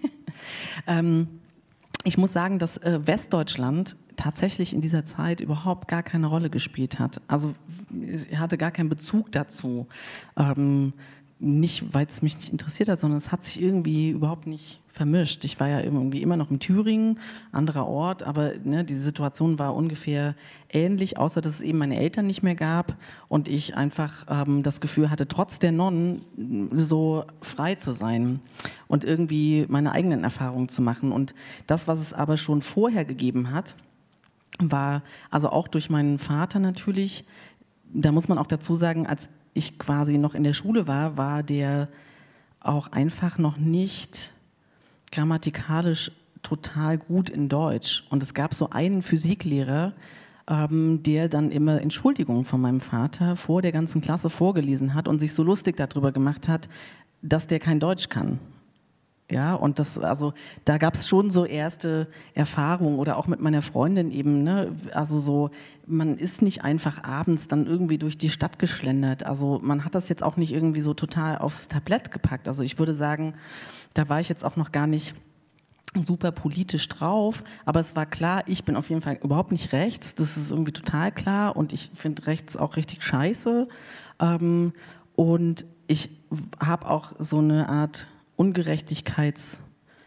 ähm, ich muss sagen, dass äh, Westdeutschland tatsächlich in dieser Zeit überhaupt gar keine Rolle gespielt hat. Also ich hatte gar keinen Bezug dazu. Ähm, nicht, weil es mich nicht interessiert hat, sondern es hat sich irgendwie überhaupt nicht vermischt. Ich war ja irgendwie immer noch in Thüringen, anderer Ort, aber ne, die Situation war ungefähr ähnlich, außer dass es eben meine Eltern nicht mehr gab und ich einfach ähm, das Gefühl hatte, trotz der Nonnen so frei zu sein und irgendwie meine eigenen Erfahrungen zu machen. Und das, was es aber schon vorher gegeben hat, war, also auch durch meinen Vater natürlich, da muss man auch dazu sagen, als ich quasi noch in der Schule war, war der auch einfach noch nicht grammatikalisch total gut in Deutsch. Und es gab so einen Physiklehrer, ähm, der dann immer Entschuldigungen von meinem Vater vor der ganzen Klasse vorgelesen hat und sich so lustig darüber gemacht hat, dass der kein Deutsch kann. Ja, und das, also da gab es schon so erste Erfahrungen oder auch mit meiner Freundin eben, ne? Also so, man ist nicht einfach abends dann irgendwie durch die Stadt geschlendert. Also man hat das jetzt auch nicht irgendwie so total aufs Tablett gepackt. Also ich würde sagen, da war ich jetzt auch noch gar nicht super politisch drauf, aber es war klar, ich bin auf jeden Fall überhaupt nicht rechts. Das ist irgendwie total klar und ich finde rechts auch richtig scheiße. Ähm, und ich habe auch so eine Art Ungerechtigkeitssinn,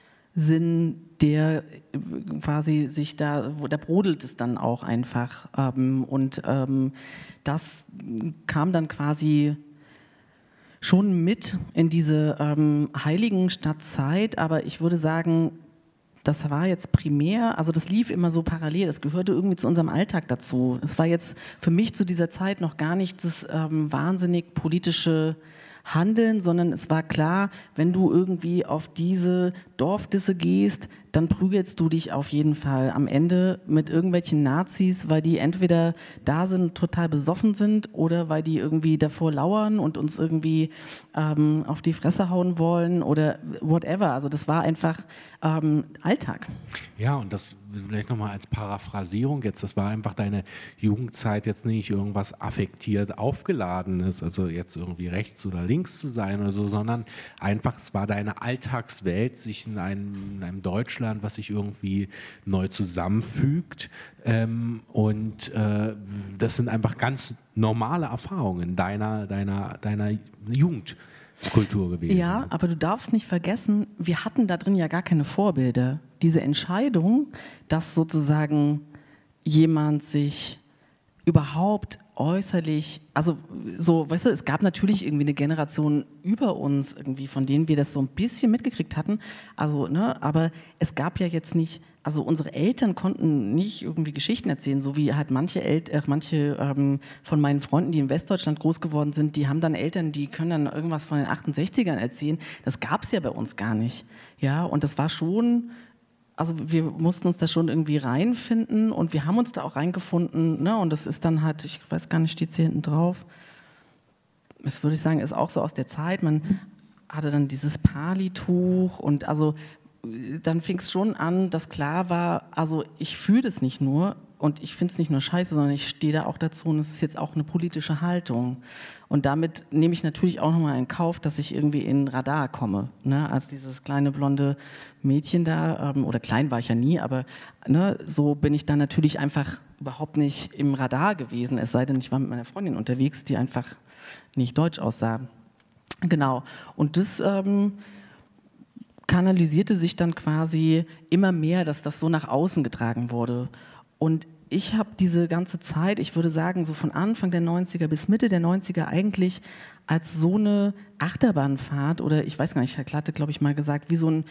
der quasi sich da, da brodelt es dann auch einfach. Ähm, und ähm, das kam dann quasi schon mit in diese ähm, Heiligenstadtzeit, aber ich würde sagen, das war jetzt primär, also das lief immer so parallel, das gehörte irgendwie zu unserem Alltag dazu. Es war jetzt für mich zu dieser Zeit noch gar nicht das ähm, wahnsinnig politische Handeln, sondern es war klar, wenn du irgendwie auf diese Dorfdisse gehst, dann prügelst du dich auf jeden Fall am Ende mit irgendwelchen Nazis, weil die entweder da sind, total besoffen sind oder weil die irgendwie davor lauern und uns irgendwie ähm, auf die Fresse hauen wollen oder whatever. Also das war einfach ähm, Alltag. Ja, und das vielleicht nochmal als Paraphrasierung jetzt, das war einfach deine Jugendzeit jetzt nicht irgendwas affektiert Aufgeladenes, also jetzt irgendwie rechts oder links zu sein oder so, sondern einfach, es war deine Alltagswelt, sich in einem, in einem Deutschland, was sich irgendwie neu zusammenfügt ähm, und äh, das sind einfach ganz normale Erfahrungen deiner, deiner, deiner Jugendkultur gewesen. Ja, aber du darfst nicht vergessen, wir hatten da drin ja gar keine Vorbilder. Diese Entscheidung, dass sozusagen jemand sich überhaupt äußerlich, also so, weißt du, es gab natürlich irgendwie eine Generation über uns irgendwie, von denen wir das so ein bisschen mitgekriegt hatten, also, ne, aber es gab ja jetzt nicht, also unsere Eltern konnten nicht irgendwie Geschichten erzählen, so wie halt manche, El äh, manche ähm, von meinen Freunden, die in Westdeutschland groß geworden sind, die haben dann Eltern, die können dann irgendwas von den achtundsechzigern erzählen, das gab es ja bei uns gar nicht, ja, und das war schon... Also wir mussten uns da schon irgendwie reinfinden und wir haben uns da auch reingefunden, ne? Und das ist dann halt, ich weiß gar nicht, steht es hier hinten drauf, das würde ich sagen, ist auch so aus der Zeit, man hatte dann dieses Palituch und also dann fing es schon an, dass klar war, also ich fühle das nicht nur und ich finde es nicht nur scheiße, sondern ich stehe da auch dazu und es ist jetzt auch eine politische Haltung. Und damit nehme ich natürlich auch nochmal in Kauf, dass ich irgendwie in Radar komme. Ne? Als dieses kleine blonde Mädchen da, ähm, oder klein war ich ja nie, aber ne, so bin ich dann natürlich einfach überhaupt nicht im Radar gewesen, es sei denn, ich war mit meiner Freundin unterwegs, die einfach nicht deutsch aussah. Genau. Und das... Ähm, kanalisierte sich dann quasi immer mehr, dass das so nach außen getragen wurde. Und ich habe diese ganze Zeit, ich würde sagen, so von Anfang der neunziger bis Mitte der neunziger eigentlich als so eine Achterbahnfahrt oder ich weiß gar nicht, Herr Klatte, glaube ich, mal gesagt, wie so ein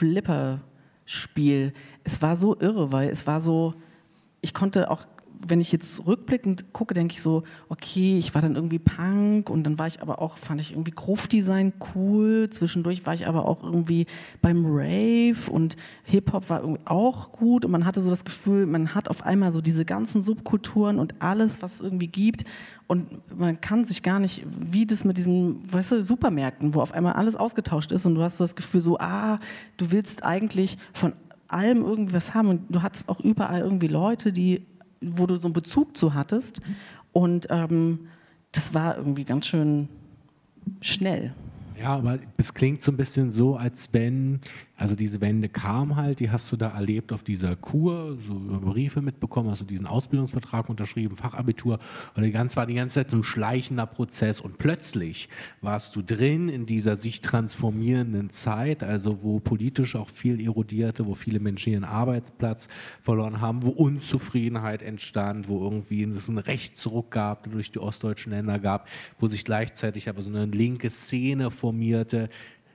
Flipperspiel. Es war so irre, weil es war so, ich konnte auch, wenn ich jetzt rückblickend gucke, denke ich so, okay, ich war dann irgendwie Punk und dann war ich aber auch, fand ich irgendwie Gruftdesign cool, zwischendurch war ich aber auch irgendwie beim Rave und Hip-Hop war irgendwie auch gut und man hatte so das Gefühl, man hat auf einmal so diese ganzen Subkulturen und alles, was es irgendwie gibt und man kann sich gar nicht, wie das mit diesen, weißt du, Supermärkten, wo auf einmal alles ausgetauscht ist und du hast so das Gefühl so, ah, du willst eigentlich von allem irgendwas haben und du hattest auch überall irgendwie Leute, die wo du so einen Bezug zu hattest und ähm, das war irgendwie ganz schön schnell. Ja, aber es klingt so ein bisschen so, als wenn, also diese Wende kam halt, die hast du da erlebt auf dieser Kur, so über Briefe mitbekommen, hast du diesen Ausbildungsvertrag unterschrieben, Fachabitur und die ganze, war die ganze Zeit so ein schleichender Prozess und plötzlich warst du drin in dieser sich transformierenden Zeit, also wo politisch auch viel erodierte, wo viele Menschen ihren Arbeitsplatz verloren haben, wo Unzufriedenheit entstand, wo irgendwie es einen Rechtsruck gab, durch die ostdeutschen Länder gab, wo sich gleichzeitig aber so eine linke Szene formierte,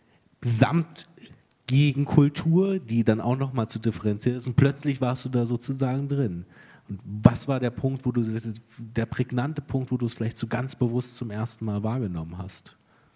samt Gegenkultur, die dann auch nochmal zu differenzieren ist und plötzlich warst du da sozusagen drin. Und was war der Punkt, wo du, der prägnante Punkt, wo du es vielleicht so ganz bewusst zum ersten Mal wahrgenommen hast?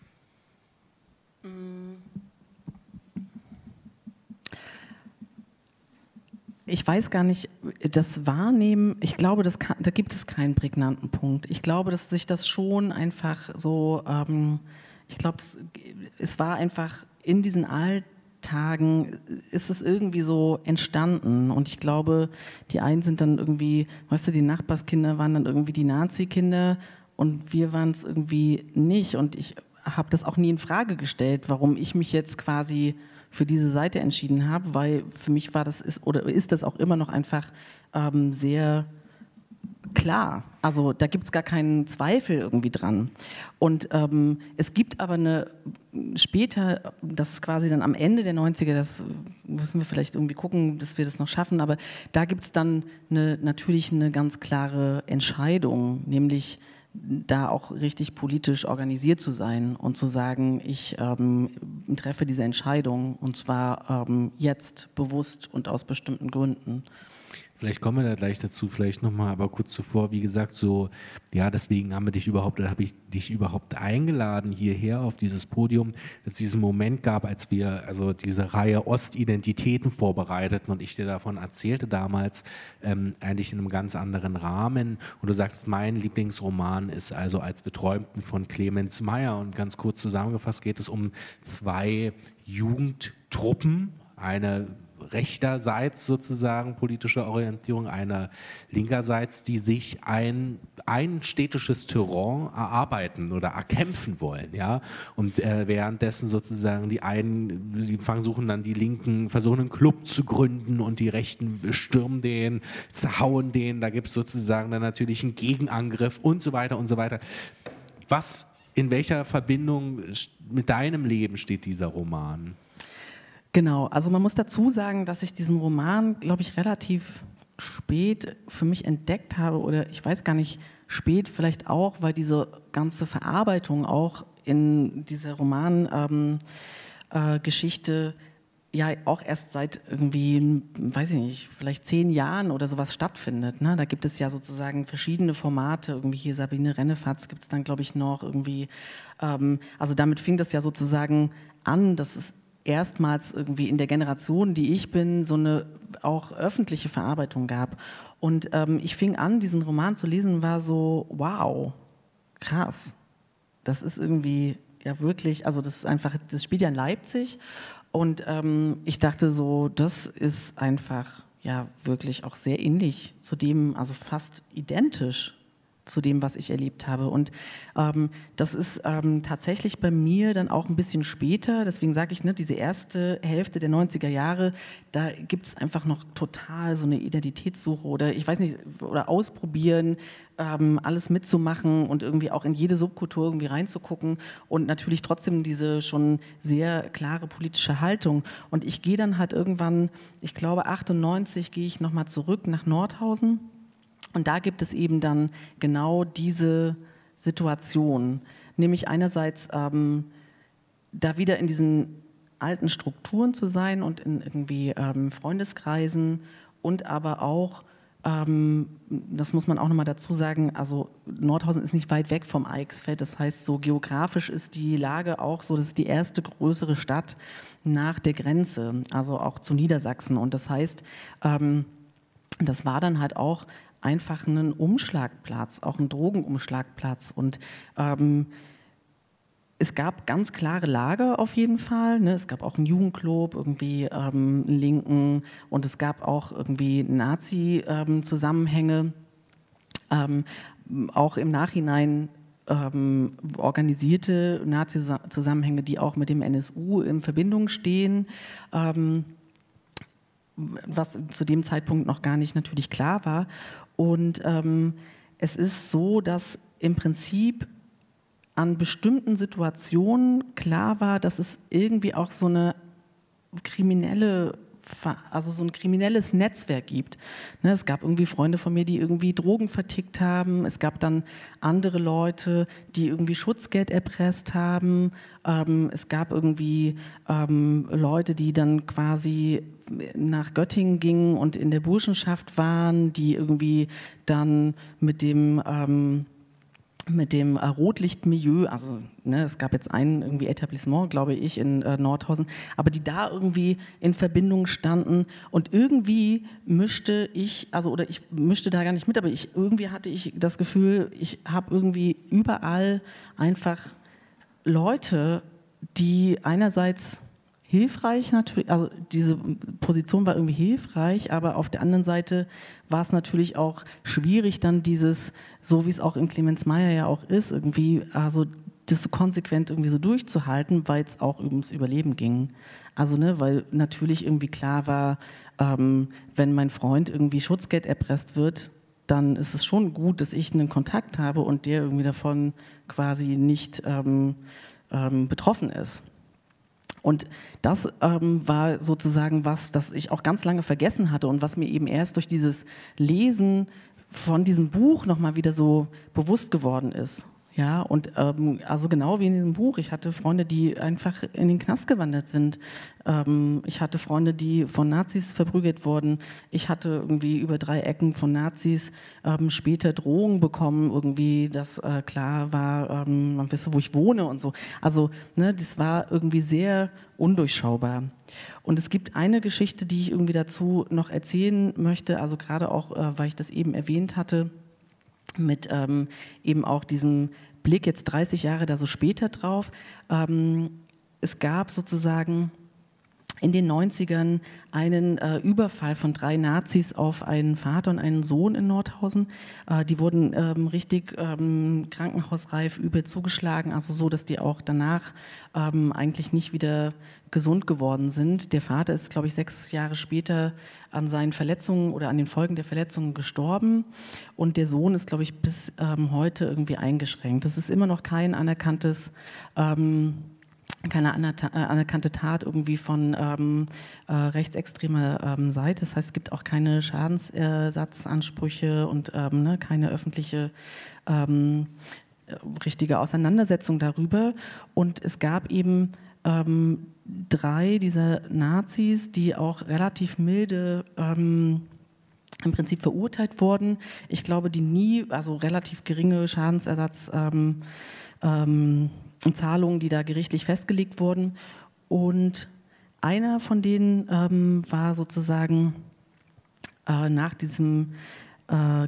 Ich weiß gar nicht, das Wahrnehmen, ich glaube, das kann, da gibt es keinen prägnanten Punkt. Ich glaube, dass sich das schon einfach so, ähm, ich glaube, es, es war einfach in diesen Alltagen, ist es irgendwie so entstanden. Und ich glaube, die einen sind dann irgendwie, weißt du, die Nachbarskinder waren dann irgendwie die Nazi-Kinder und wir waren es irgendwie nicht. Und ich habe das auch nie in Frage gestellt, warum ich mich jetzt quasi für diese Seite entschieden habe, weil für mich war das, ist, oder ist das auch immer noch einfach ähm, sehr klar. Also da gibt es gar keinen Zweifel irgendwie dran. Und ähm, es gibt aber eine, später, das ist quasi dann am Ende der neunziger, das müssen wir vielleicht irgendwie gucken, dass wir das noch schaffen, aber da gibt es dann eine, natürlich eine ganz klare Entscheidung, nämlich da auch richtig politisch organisiert zu sein und zu sagen, ich ähm, treffe diese Entscheidung und zwar ähm, jetzt bewusst und aus bestimmten Gründen. Vielleicht kommen wir da gleich dazu, vielleicht nochmal, aber kurz zuvor, wie gesagt, so, ja, deswegen haben wir dich überhaupt, oder habe ich dich überhaupt eingeladen hierher auf dieses Podium, dass es diesen Moment gab, als wir also diese Reihe Ostidentitäten vorbereiteten und ich dir davon erzählte damals, ähm, eigentlich in einem ganz anderen Rahmen. Und du sagst, mein Lieblingsroman ist also Als Beträumten von Clemens Meyer. Und ganz kurz zusammengefasst geht es um zwei Jugendtruppen, eine rechterseits sozusagen politische Orientierung, einer linkerseits, die sich ein, ein städtisches Terrain erarbeiten oder erkämpfen wollen, ja, und äh, währenddessen sozusagen die einen, die versuchen dann die Linken, versuchen einen Club zu gründen und die Rechten stürmen den, zerhauen den, da gibt es sozusagen dann natürlich einen Gegenangriff und so weiter und so weiter. Was, in welcher Verbindung mit deinem Leben steht dieser Roman? Genau, also man muss dazu sagen, dass ich diesen Roman, glaube ich, relativ spät für mich entdeckt habe oder ich weiß gar nicht, spät vielleicht auch, weil diese ganze Verarbeitung auch in dieser Romangeschichte ähm, äh, ja auch erst seit irgendwie, weiß ich nicht, vielleicht zehn Jahren oder sowas stattfindet. Ne? Da gibt es ja sozusagen verschiedene Formate, irgendwie hier Sabine Rennefatz gibt es dann, glaube ich, noch irgendwie, ähm, also damit fing das ja sozusagen an, dass es erstmals irgendwie in der Generation, die ich bin, so eine auch öffentliche Verarbeitung gab. Und ähm, ich fing an, diesen Roman zu lesen, war so, wow, krass. Das ist irgendwie ja wirklich, also das ist einfach, das spielt ja in Leipzig. Und ähm, ich dachte so, das ist einfach ja wirklich auch sehr ähnlich zu dem, also fast identisch zu dem, was ich erlebt habe. Und ähm, das ist ähm, tatsächlich bei mir dann auch ein bisschen später, deswegen sage ich, ne, diese erste Hälfte der neunziger Jahre, da gibt es einfach noch total so eine Identitätssuche oder ich weiß nicht, oder ausprobieren, ähm, alles mitzumachen und irgendwie auch in jede Subkultur irgendwie reinzugucken und natürlich trotzdem diese schon sehr klare politische Haltung. Und ich gehe dann halt irgendwann, ich glaube achtundneunzig, gehe ich nochmal zurück nach Nordhausen. Und da gibt es eben dann genau diese Situation, nämlich einerseits ähm, da wieder in diesen alten Strukturen zu sein und in irgendwie ähm, Freundeskreisen und aber auch, ähm, das muss man auch nochmal dazu sagen, also Nordhausen ist nicht weit weg vom Eichsfeld, das heißt, so geografisch ist die Lage auch so, das ist die erste größere Stadt nach der Grenze, also auch zu Niedersachsen. Und das heißt, ähm, das war dann halt auch einfach einen Umschlagplatz, auch einen Drogenumschlagplatz. Und ähm, es gab ganz klare Lager auf jeden Fall. Ne? Es gab auch einen Jugendclub, irgendwie ähm, einen Linken und es gab auch irgendwie Nazi-Zusammenhänge. Ähm, auch im Nachhinein ähm, organisierte Nazi-Zusammenhänge, die auch mit dem N S U in Verbindung stehen. Ähm, was zu dem Zeitpunkt noch gar nicht natürlich klar war. Und ähm, es ist so, dass im Prinzip an bestimmten Situationen klar war, dass es irgendwie auch so eine kriminelle, also so ein kriminelles Netzwerk gibt. Ne, es gab irgendwie Freunde von mir, die irgendwie Drogen vertickt haben. Es gab dann andere Leute, die irgendwie Schutzgeld erpresst haben. Ähm, es gab irgendwie ähm, Leute, die dann quasi nach Göttingen gingen und in der Burschenschaft waren, die irgendwie dann mit dem ähm, mit dem äh, Rotlichtmilieu, also ne, es gab jetzt ein irgendwie Etablissement, glaube ich, in äh, Nordhausen, aber die da irgendwie in Verbindung standen und irgendwie mischte ich, also oder ich mischte da gar nicht mit, aber ich irgendwie hatte ich das Gefühl, ich habe irgendwie überall einfach Leute, die einerseits hilfreich natürlich, also diese Position war irgendwie hilfreich, aber auf der anderen Seite war es natürlich auch schwierig, dann dieses, so wie es auch in Clemens Meyer ja auch ist, irgendwie, also das so konsequent irgendwie so durchzuhalten, weil es auch ums Überleben ging. Also, ne, weil natürlich irgendwie klar war, ähm, wenn mein Freund irgendwie Schutzgeld erpresst wird, dann ist es schon gut, dass ich einen Kontakt habe und der irgendwie davon quasi nicht ähm, ähm, betroffen ist. Und das ähm, war sozusagen was, das ich auch ganz lange vergessen hatte und was mir eben erst durch dieses Lesen von diesem Buch nochmal wieder so bewusst geworden ist. Ja, und ähm, also genau wie in diesem Buch. Ich hatte Freunde, die einfach in den Knast gewandert sind. Ähm, ich hatte Freunde, die von Nazis verprügelt wurden. Ich hatte irgendwie über drei Ecken von Nazis ähm, später Drohungen bekommen, irgendwie, dass äh, klar war, ähm, man wisse, wo ich wohne und so. Also ne, das war irgendwie sehr undurchschaubar. Und es gibt eine Geschichte, die ich irgendwie dazu noch erzählen möchte, also gerade auch, äh, weil ich das eben erwähnt hatte, mit ähm, eben auch diesem Blick jetzt dreißig Jahre da so später drauf. Ähm, es gab sozusagen in den neunzigern einen äh, Überfall von drei Nazis auf einen Vater und einen Sohn in Nordhausen. Äh, die wurden ähm, richtig ähm, krankenhausreif übel zugeschlagen, also so, dass die auch danach ähm, eigentlich nicht wieder gesund geworden sind. Der Vater ist, glaube ich, sechs Jahre später an seinen Verletzungen oder an den Folgen der Verletzungen gestorben und der Sohn ist, glaube ich, bis ähm, heute irgendwie eingeschränkt. Das ist immer noch kein anerkanntes ähm, keine anerkannte Tat irgendwie von ähm, äh, rechtsextremer ähm, Seite. Das heißt, es gibt auch keine Schadensersatzansprüche und ähm, ne, keine öffentliche ähm, richtige Auseinandersetzung darüber. Und es gab eben ähm, drei dieser Nazis, die auch relativ milde ähm, im Prinzip verurteilt wurden. Ich glaube, die nie, also relativ geringe Schadensersatz ähm, ähm, Zahlungen, die da gerichtlich festgelegt wurden. Und einer von denen ähm, war sozusagen äh, nach diesem äh,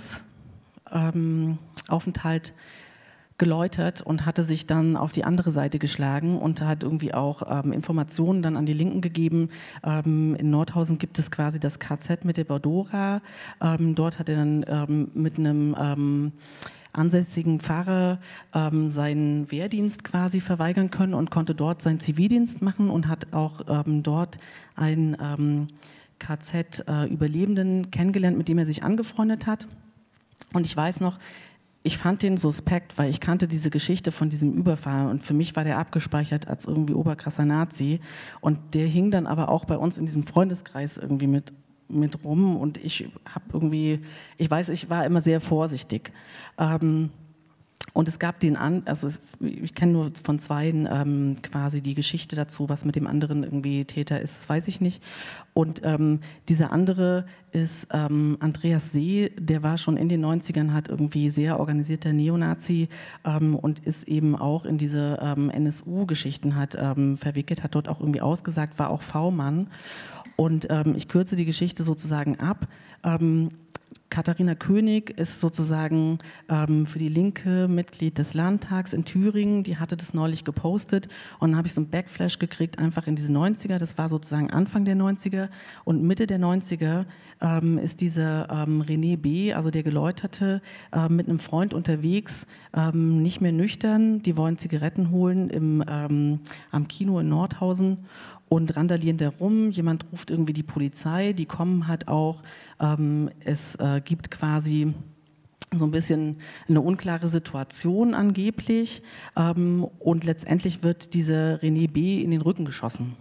Gefängnisaufenthalt ähm, geläutert und hatte sich dann auf die andere Seite geschlagen und hat irgendwie auch ähm, Informationen dann an die Linken gegeben. Ähm, in Nordhausen gibt es quasi das K Z mit der Bordora. Ähm, dort hat er dann ähm, mit einem ähm, ansässigen Pfarrer ähm, seinen Wehrdienst quasi verweigern können und konnte dort seinen Zivildienst machen und hat auch ähm, dort einen ähm, K Z-Überlebenden äh, kennengelernt, mit dem er sich angefreundet hat. Und ich weiß noch, ich fand den suspekt, weil ich kannte diese Geschichte von diesem Überfall und für mich war der abgespeichert als irgendwie oberkrasser Nazi und der hing dann aber auch bei uns in diesem Freundeskreis irgendwie mit mit rum und ich habe irgendwie, ich weiß, ich war immer sehr vorsichtig. Ähm, und es gab den, an, also es, ich kenne nur von zweien ähm, quasi die Geschichte dazu, was mit dem anderen irgendwie Täter ist, das weiß ich nicht. Und ähm, dieser andere ist ähm, Andreas See, der war schon in den neunzigern, hat irgendwie sehr organisierter Neonazi ähm, und ist eben auch in diese ähm, N S U-Geschichten hat ähm, verwickelt, hat dort auch irgendwie ausgesagt, war auch V-Mann. Und ähm, ich kürze die Geschichte sozusagen ab. Ähm, Katharina König ist sozusagen ähm, für die Linke Mitglied des Landtags in Thüringen. Die hatte das neulich gepostet und dann habe ich so einen Backflash gekriegt, einfach in diese neunziger. Das war sozusagen Anfang der neunziger und Mitte der neunziger ähm, ist dieser ähm, René B., also der Geläuterte, äh, mit einem Freund unterwegs, ähm, nicht mehr nüchtern. Die wollen Zigaretten holen im, ähm, am Kino in Nordhausen und randalieren da rum. Jemand ruft irgendwie die Polizei, die kommen halt auch. Ähm, es äh, gibt quasi so ein bisschen eine unklare Situation angeblich ähm, und letztendlich wird dieser René B. in den Rücken geschossen.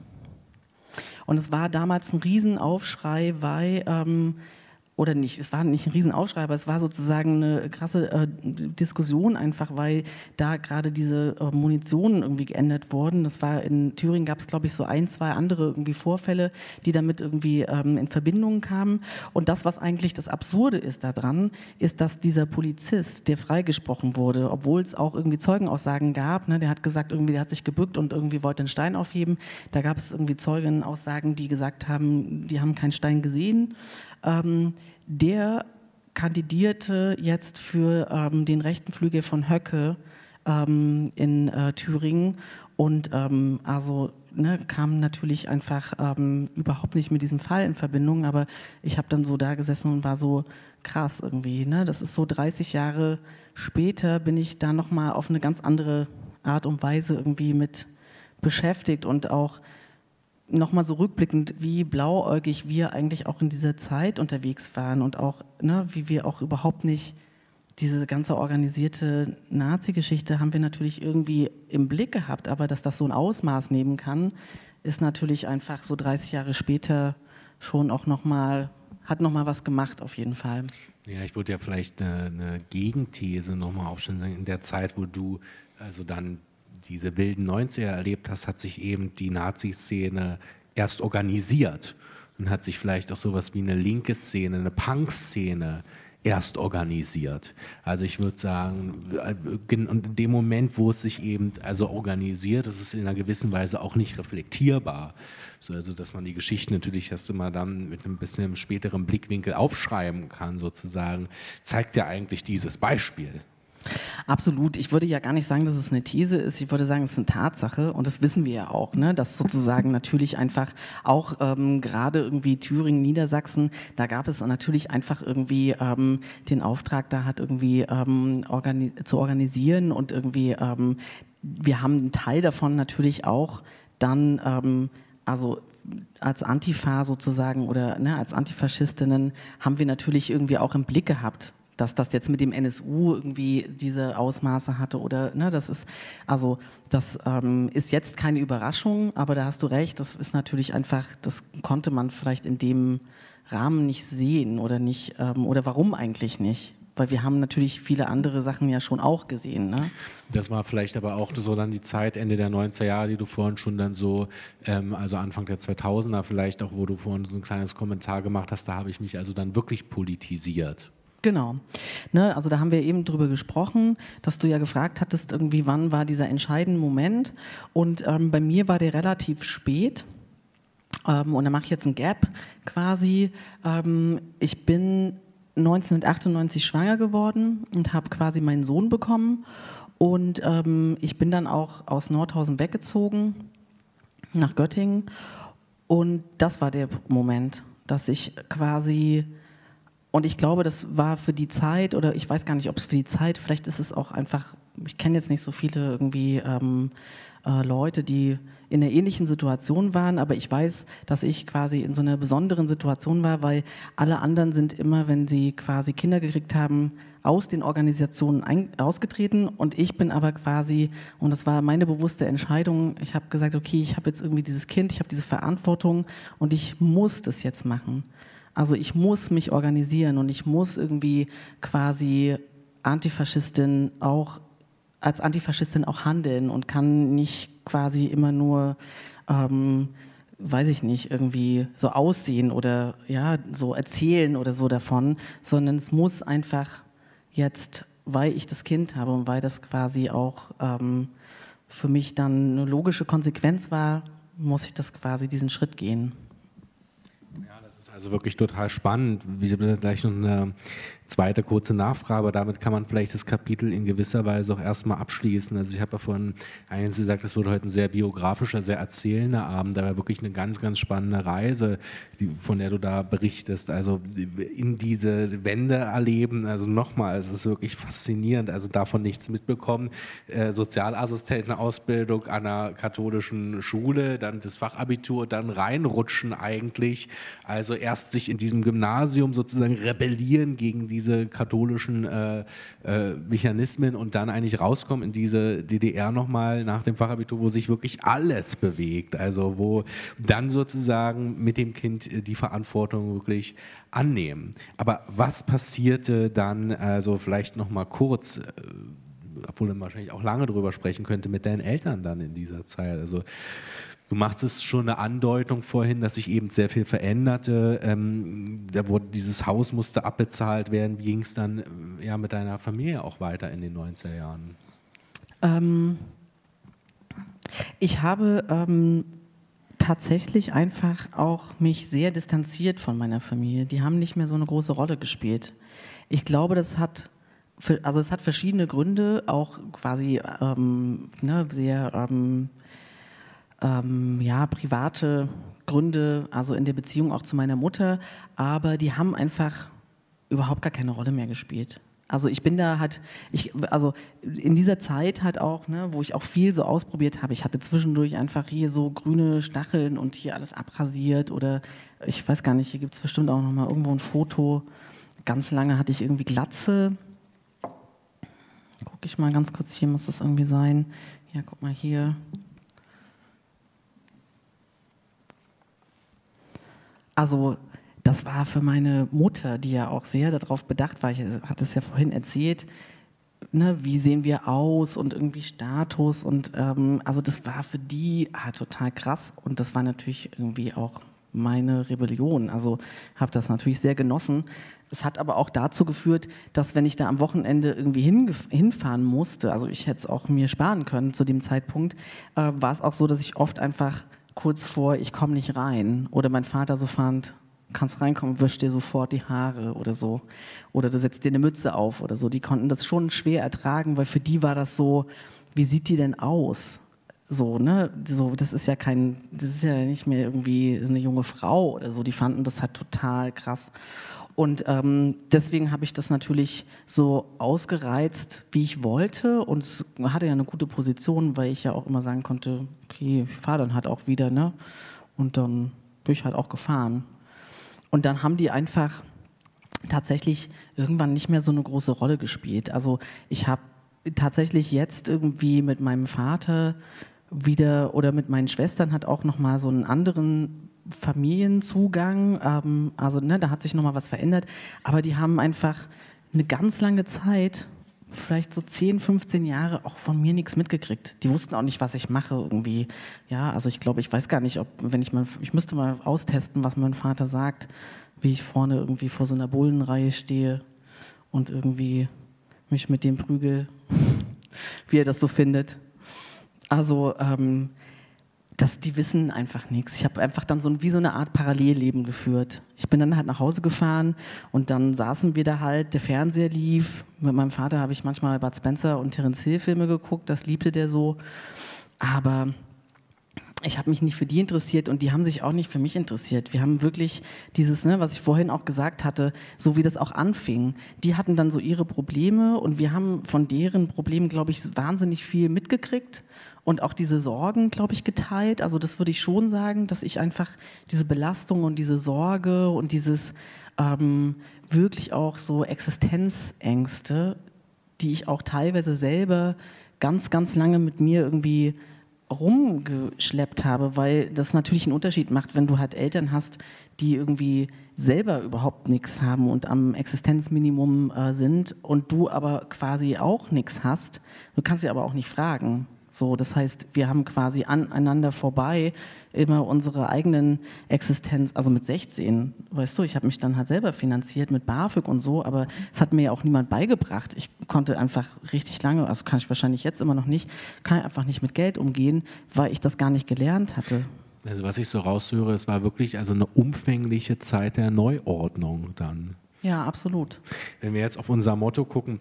Und es war damals ein Riesenaufschrei, weil ähm, oder nicht, es war nicht ein Riesenaufschrei, aber es war sozusagen eine krasse äh, Diskussion einfach, weil da gerade diese äh, Munitionen irgendwie geändert wurden. Das war in Thüringen, gab es glaube ich so ein, zwei andere irgendwie Vorfälle, die damit irgendwie ähm, in Verbindung kamen. Und das, was eigentlich das Absurde ist daran, ist, dass dieser Polizist, der freigesprochen wurde, obwohl es auch irgendwie Zeugenaussagen gab, ne, der hat gesagt, irgendwie, der hat sich gebückt und irgendwie wollte einen Stein aufheben. Da gab es irgendwie Zeugenaussagen, die gesagt haben, die haben keinen Stein gesehen. Ähm, der kandidierte jetzt für ähm, den rechten Flügel von Höcke ähm, in äh, Thüringen und ähm, also ne, kam natürlich einfach ähm, überhaupt nicht mit diesem Fall in Verbindung, aber ich habe dann so da gesessen und war so krass irgendwie, ne? Das ist so dreißig Jahre später bin ich da nochmal auf eine ganz andere Art und Weise irgendwie mit beschäftigt und auch nochmal so rückblickend, wie blauäugig wir eigentlich auch in dieser Zeit unterwegs waren und auch, ne, wie wir auch überhaupt nicht diese ganze organisierte Nazi-Geschichte haben wir natürlich irgendwie im Blick gehabt, aber dass das so ein Ausmaß nehmen kann, ist natürlich einfach so dreißig Jahre später schon auch nochmal hat nochmal was gemacht auf jeden Fall. Ja, ich würde ja vielleicht eine, eine Gegenthese nochmal aufstellen. In der Zeit, wo du also dann diese wilden neunziger erlebt hast, hat sich eben die Nazi-Szene erst organisiert und hat sich vielleicht auch sowas wie eine linke Szene, eine Punk-Szene erst organisiert. Also ich würde sagen, und in dem Moment, wo es sich eben also organisiert, das ist in einer gewissen Weise auch nicht reflektierbar. So, also dass man die Geschichte natürlich erst immer dann mit einem bisschen späteren Blickwinkel aufschreiben kann, sozusagen, zeigt ja eigentlich dieses Beispiel. Absolut. Ich würde ja gar nicht sagen, dass es eine These ist. Ich würde sagen, es ist eine Tatsache und das wissen wir ja auch, ne? Dass sozusagen natürlich einfach auch ähm, gerade irgendwie Thüringen, Niedersachsen, da gab es natürlich einfach irgendwie ähm, den Auftrag, da hat irgendwie ähm, organi- zu organisieren und irgendwie, ähm, wir haben einen Teil davon natürlich auch dann, ähm, also als Antifa sozusagen oder ne, als Antifaschistinnen haben wir natürlich irgendwie auch im Blick gehabt, dass das jetzt mit dem N S U irgendwie diese Ausmaße hatte oder, ne, das ist, also das ähm, ist jetzt keine Überraschung, aber da hast du recht, das ist natürlich einfach, das konnte man vielleicht in dem Rahmen nicht sehen oder nicht, ähm, oder warum eigentlich nicht? Weil wir haben natürlich viele andere Sachen ja schon auch gesehen, ne? Das war vielleicht aber auch so dann die Zeit, Ende der neunziger Jahre, die du vorhin schon dann so, ähm, also Anfang der zweitausender vielleicht auch, wo du vorhin so ein kleines Kommentar gemacht hast, da habe ich mich also dann wirklich politisiert. Genau. Ne, also da haben wir eben drüber gesprochen, dass du ja gefragt hattest, irgendwie wann war dieser entscheidende Moment und ähm, bei mir war der relativ spät ähm, und da mache ich jetzt ein Gap quasi. Ähm, ich bin neunzehnhundertachtundneunzig schwanger geworden und habe quasi meinen Sohn bekommen und ähm, ich bin dann auch aus Nordhausen weggezogen nach Göttingen und das war der Moment, dass ich quasi. Und ich glaube, das war für die Zeit, oder ich weiß gar nicht, ob es für die Zeit, vielleicht ist es auch einfach, ich kenne jetzt nicht so viele irgendwie ähm, äh, Leute, die in einer ähnlichen Situation waren, aber ich weiß, dass ich quasi in so einer besonderen Situation war, weil alle anderen sind immer, wenn sie quasi Kinder gekriegt haben, aus den Organisationen ein, ausgetreten und ich bin aber quasi, und das war meine bewusste Entscheidung, ich habe gesagt, okay, ich habe jetzt irgendwie dieses Kind, ich habe diese Verantwortung und ich muss das jetzt machen. Also ich muss mich organisieren und ich muss irgendwie quasi Antifaschistin auch als Antifaschistin auch handeln und kann nicht quasi immer nur, ähm, weiß ich nicht, irgendwie so aussehen oder ja so erzählen oder so davon, sondern es muss einfach jetzt, weil ich das Kind habe und weil das quasi auch ähm, für mich dann eine logische Konsequenz war, muss ich das quasi diesen Schritt gehen. Also wirklich total spannend. Wir haben gleich noch eine zweite kurze Nachfrage, aber damit kann man vielleicht das Kapitel in gewisser Weise auch erstmal abschließen. Also ich habe ja vorhin eins gesagt, das wurde heute ein sehr biografischer, sehr erzählender Abend, aber wirklich eine ganz, ganz spannende Reise, die, von der du da berichtest. Also in diese Wende erleben, also nochmal, es ist wirklich faszinierend, also davon nichts mitbekommen. Äh, Sozialassistentenausbildung an einer katholischen Schule, dann das Fachabitur, dann reinrutschen eigentlich, also erst sich in diesem Gymnasium sozusagen rebellieren gegen diese katholischen äh, äh, Mechanismen und dann eigentlich rauskommen in diese D D R nochmal nach dem Fachabitur, wo sich wirklich alles bewegt, also wo dann sozusagen mit dem Kind die Verantwortung wirklich annehmen. Aber was passierte dann, also vielleicht nochmal kurz, äh, obwohl man wahrscheinlich auch lange drüber sprechen könnte, mit deinen Eltern dann in dieser Zeit, also du machst es schon eine Andeutung vorhin, dass sich eben sehr viel veränderte. Ähm, da wurde, dieses Haus musste abbezahlt werden. Wie ging es dann äh, ja, mit deiner Familie auch weiter in den neunziger Jahren? Ähm, ich habe ähm, tatsächlich einfach auch mich sehr distanziert von meiner Familie. Die haben nicht mehr so eine große Rolle gespielt. Ich glaube, das hat, also es hat verschiedene Gründe, auch quasi ähm, ne, sehr ähm, Ähm, ja, private Gründe, also in der Beziehung auch zu meiner Mutter, aber die haben einfach überhaupt gar keine Rolle mehr gespielt. Also ich bin da halt, ich, also in dieser Zeit halt auch, ne, wo ich auch viel so ausprobiert habe, ich hatte zwischendurch einfach hier so grüne Stacheln und hier alles abrasiert oder ich weiß gar nicht, hier gibt es bestimmt auch noch mal irgendwo ein Foto, ganz lange hatte ich irgendwie Glatze. Gucke ich mal ganz kurz, hier muss das irgendwie sein. Ja, guck mal hier. Also das war für meine Mutter, die ja auch sehr darauf bedacht war, ich hatte es ja vorhin erzählt, ne, wie sehen wir aus und irgendwie Status und ähm, also das war für die ah, total krass und das war natürlich irgendwie auch meine Rebellion, also habe das natürlich sehr genossen. Es hat aber auch dazu geführt, dass wenn ich da am Wochenende irgendwie hinfahren musste, also ich hätte es auch mir sparen können zu dem Zeitpunkt, äh, war es auch so, dass ich oft einfach kurz vor, ich komme nicht rein oder mein Vater so fand, kannst reinkommen, wisch dir sofort die Haare oder so oder du setzt dir eine Mütze auf oder so. Die konnten das schon schwer ertragen, weil für die war das so, wie sieht die denn aus? So, ne, so, das ist ja kein, das ist ja nicht mehr irgendwie eine junge Frau oder so, die fanden das halt total krass. Und ähm, deswegen habe ich das natürlich so ausgereizt, wie ich wollte und es hatte ja eine gute Position, weil ich ja auch immer sagen konnte, okay, ich fahre dann halt auch wieder, ne, und dann bin ich halt auch gefahren. Und dann haben die einfach tatsächlich irgendwann nicht mehr so eine große Rolle gespielt. Also ich habe tatsächlich jetzt irgendwie mit meinem Vater wieder oder mit meinen Schwestern hat auch nochmal so einen anderen Familienzugang. Ähm, also ne, da hat sich nochmal was verändert. Aber die haben einfach eine ganz lange Zeit, vielleicht so zehn, fünfzehn Jahre, auch von mir nichts mitgekriegt. Die wussten auch nicht, was ich mache irgendwie. Ja, also ich glaube, ich weiß gar nicht, ob, wenn ich mal, ich müsste mal austesten, was mein Vater sagt, wie ich vorne irgendwie vor so einer Bullenreihe stehe und irgendwie mich mit dem prügel, wie er das so findet. Also, ähm, das, die wissen einfach nichts. Ich habe einfach dann so wie so eine Art Parallelleben geführt. Ich bin dann halt nach Hause gefahren und dann saßen wir da halt, der Fernseher lief. Mit meinem Vater habe ich manchmal Bud Spencer und Terence Hill Filme geguckt, das liebte der so. Aber ich habe mich nicht für die interessiert und die haben sich auch nicht für mich interessiert. Wir haben wirklich dieses, ne, was ich vorhin auch gesagt hatte, so wie das auch anfing. Die hatten dann so ihre Probleme und wir haben von deren Problemen, glaube ich, wahnsinnig viel mitgekriegt und auch diese Sorgen, glaube ich, geteilt. Also das würde ich schon sagen, dass ich einfach diese Belastung und diese Sorge und dieses ähm, wirklich auch so Existenzängste, die ich auch teilweise selber ganz, ganz lange mit mir irgendwie rumgeschleppt habe, weil das natürlich einen Unterschied macht, wenn du halt Eltern hast, die irgendwie selber überhaupt nichts haben und am Existenzminimum äh, sind und du aber quasi auch nichts hast. Du kannst sie aber auch nicht fragen. So, das heißt, wir haben quasi aneinander vorbei immer unsere eigenen Existenz, also mit sechzehn, weißt du, ich habe mich dann halt selber finanziert mit BAföG und so, aber es hat mir ja auch niemand beigebracht. Ich konnte einfach richtig lange, also kann ich wahrscheinlich jetzt immer noch nicht, kann einfach nicht mit Geld umgehen, weil ich das gar nicht gelernt hatte. Also was ich so raushöre, es war wirklich also eine umfängliche Zeit der Neuordnung dann. Ja, absolut. Wenn wir jetzt auf unser Motto gucken,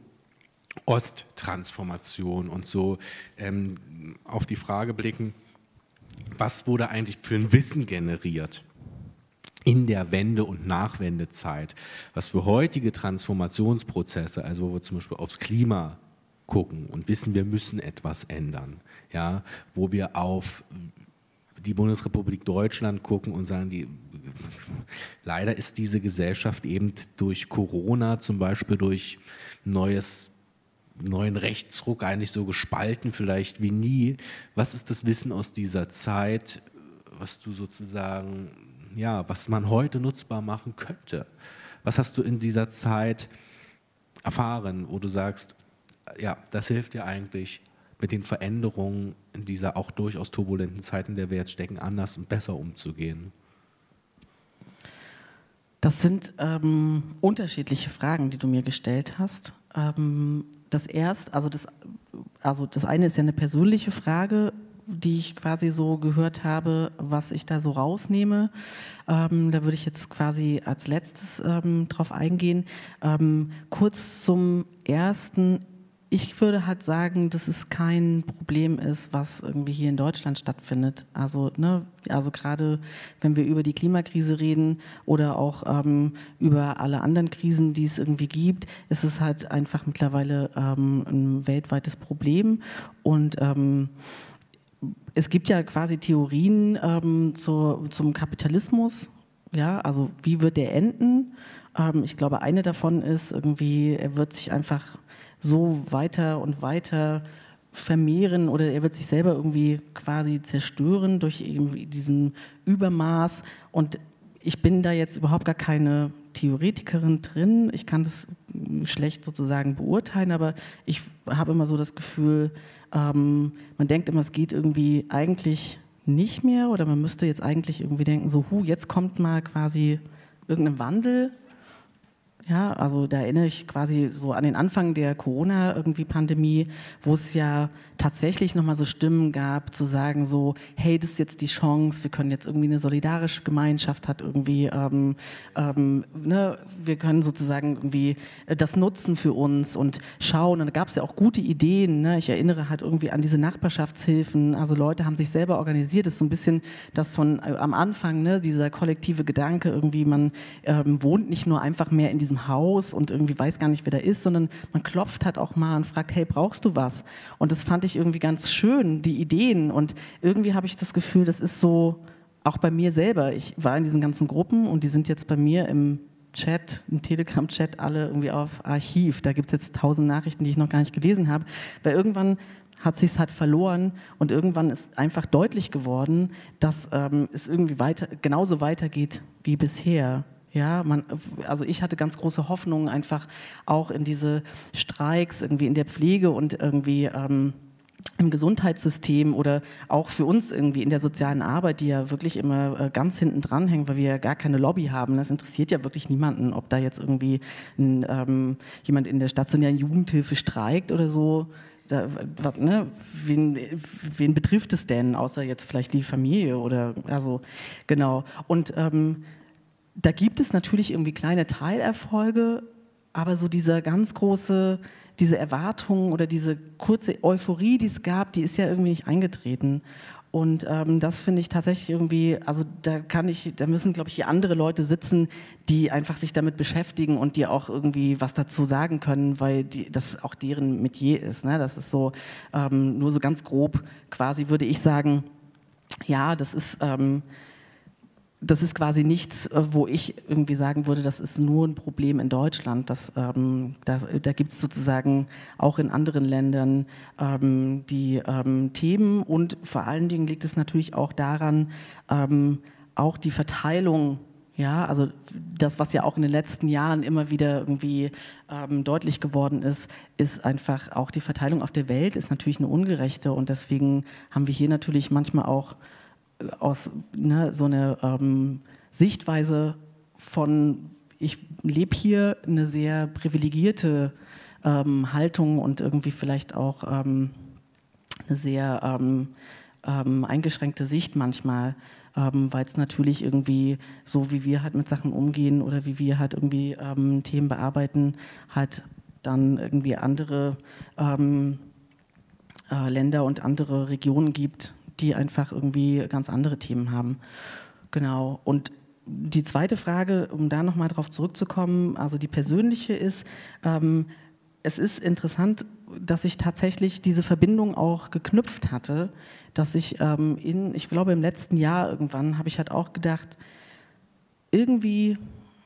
Osttransformation und so ähm, auf die Frage blicken, was wurde eigentlich für ein Wissen generiert in der Wende- und Nachwendezeit, was für heutige Transformationsprozesse, also wo wir zum Beispiel aufs Klima gucken und wissen, wir müssen etwas ändern, ja, wo wir auf die Bundesrepublik Deutschland gucken und sagen, die, leider ist diese Gesellschaft eben durch Corona zum Beispiel durch neues neuen Rechtsruck eigentlich so gespalten, vielleicht wie nie. Was ist das Wissen aus dieser Zeit, was du sozusagen, ja, was man heute nutzbar machen könnte? Was hast du in dieser Zeit erfahren, wo du sagst, ja, das hilft dir eigentlich mit den Veränderungen in dieser auch durchaus turbulenten Zeit, in der wir jetzt stecken, anders und besser umzugehen? Das sind ähm, unterschiedliche Fragen, die du mir gestellt hast. Ähm, das erst, also das, also das eine ist ja eine persönliche Frage, die ich quasi so gehört habe, was ich da so rausnehme. Ähm, da würde ich jetzt quasi als letztes ähm, drauf eingehen. Ähm, kurz zum ersten. Ich würde halt sagen, dass es kein Problem ist, was irgendwie hier in Deutschland stattfindet. Also, ne, also gerade wenn wir über die Klimakrise reden oder auch ähm, über alle anderen Krisen, die es irgendwie gibt, ist es halt einfach mittlerweile ähm, ein weltweites Problem. Und ähm, es gibt ja quasi Theorien ähm, zur, zum Kapitalismus. Ja, also wie wird der enden? Ähm, ich glaube, eine davon ist irgendwie, er wird sich einfach so weiter und weiter vermehren oder er wird sich selber irgendwie quasi zerstören durch irgendwie diesen Übermaß. Und ich bin da jetzt überhaupt gar keine Theoretikerin drin, ich kann das schlecht sozusagen beurteilen, aber ich habe immer so das Gefühl, ähm, man denkt immer, es geht irgendwie eigentlich nicht mehr oder man müsste jetzt eigentlich irgendwie denken, so, hu, jetzt kommt mal quasi irgendein Wandel. Ja, also da erinnere ich quasi so an den Anfang der Corona-Pandemie, wo es ja tatsächlich nochmal so Stimmen gab, zu sagen so, hey, das ist jetzt die Chance, wir können jetzt irgendwie eine solidarische Gemeinschaft hat irgendwie, ähm, ähm, ne, wir können sozusagen irgendwie das nutzen für uns und schauen. Und da gab es ja auch gute Ideen, ne? Ich erinnere halt irgendwie an diese Nachbarschaftshilfen, also Leute haben sich selber organisiert, das ist so ein bisschen das von äh, am Anfang, ne, dieser kollektive Gedanke irgendwie, man ähm, wohnt nicht nur einfach mehr in diesem Haus und irgendwie weiß gar nicht, wer da ist, sondern man klopft halt auch mal und fragt, hey, brauchst du was? Und das fand ich irgendwie ganz schön, die Ideen. Und irgendwie habe ich das Gefühl, das ist so, auch bei mir selber, ich war in diesen ganzen Gruppen und die sind jetzt bei mir im Chat, im Telegram-Chat alle irgendwie auf Archiv. Da gibt es jetzt tausend Nachrichten, die ich noch gar nicht gelesen habe, weil irgendwann hat sich es halt verloren und irgendwann ist einfach deutlich geworden, dass ähm, es irgendwie weiter, genauso weitergeht wie bisher. Ja, man, also ich hatte ganz große Hoffnungen einfach auch in diese Streiks, irgendwie in der Pflege und irgendwie ähm, im Gesundheitssystem oder auch für uns irgendwie in der sozialen Arbeit, die ja wirklich immer äh, ganz hinten dran hängen, weil wir ja gar keine Lobby haben. Das interessiert ja wirklich niemanden, ob da jetzt irgendwie ein, ähm, jemand in der stationären Jugendhilfe streikt oder so. Da, was, ne? wen, wen betrifft es denn, außer jetzt vielleicht die Familie oder also genau. Und ähm, da gibt es natürlich irgendwie kleine Teilerfolge, aber so dieser ganz große, diese Erwartung oder diese kurze Euphorie, die es gab, die ist ja irgendwie nicht eingetreten. Und ähm, das finde ich tatsächlich irgendwie, also da kann ich, da müssen, glaube ich, hier andere Leute sitzen, die einfach sich damit beschäftigen und die auch irgendwie was dazu sagen können, weil die, das auch deren Metier ist. Ne? Das ist so, ähm, nur so ganz grob quasi würde ich sagen, ja, das ist... Ähm, Das ist quasi nichts, wo ich irgendwie sagen würde, das ist nur ein Problem in Deutschland. Das, ähm, da da gibt es sozusagen auch in anderen Ländern ähm, die ähm, Themen und vor allen Dingen liegt es natürlich auch daran, ähm, auch die Verteilung, ja, also das, was ja auch in den letzten Jahren immer wieder irgendwie ähm, deutlich geworden ist, ist einfach auch die Verteilung auf der Welt ist natürlich eine ungerechte und deswegen haben wir hier natürlich manchmal auch aus ne, so einer ähm, Sichtweise von, ich lebe hier eine sehr privilegierte ähm, Haltung und irgendwie vielleicht auch ähm, eine sehr ähm, ähm, eingeschränkte Sicht manchmal, ähm, weil es natürlich irgendwie so, wie wir halt mit Sachen umgehen oder wie wir halt irgendwie ähm, Themen bearbeiten, halt dann irgendwie andere ähm, äh, Länder und andere Regionen gibt, die einfach irgendwie ganz andere Themen haben. Genau. Und die zweite Frage, um da nochmal drauf zurückzukommen, also die persönliche ist, ähm, es ist interessant, dass ich tatsächlich diese Verbindung auch geknüpft hatte, dass ich ähm, in, ich glaube im letzten Jahr irgendwann, habe ich halt auch gedacht, irgendwie,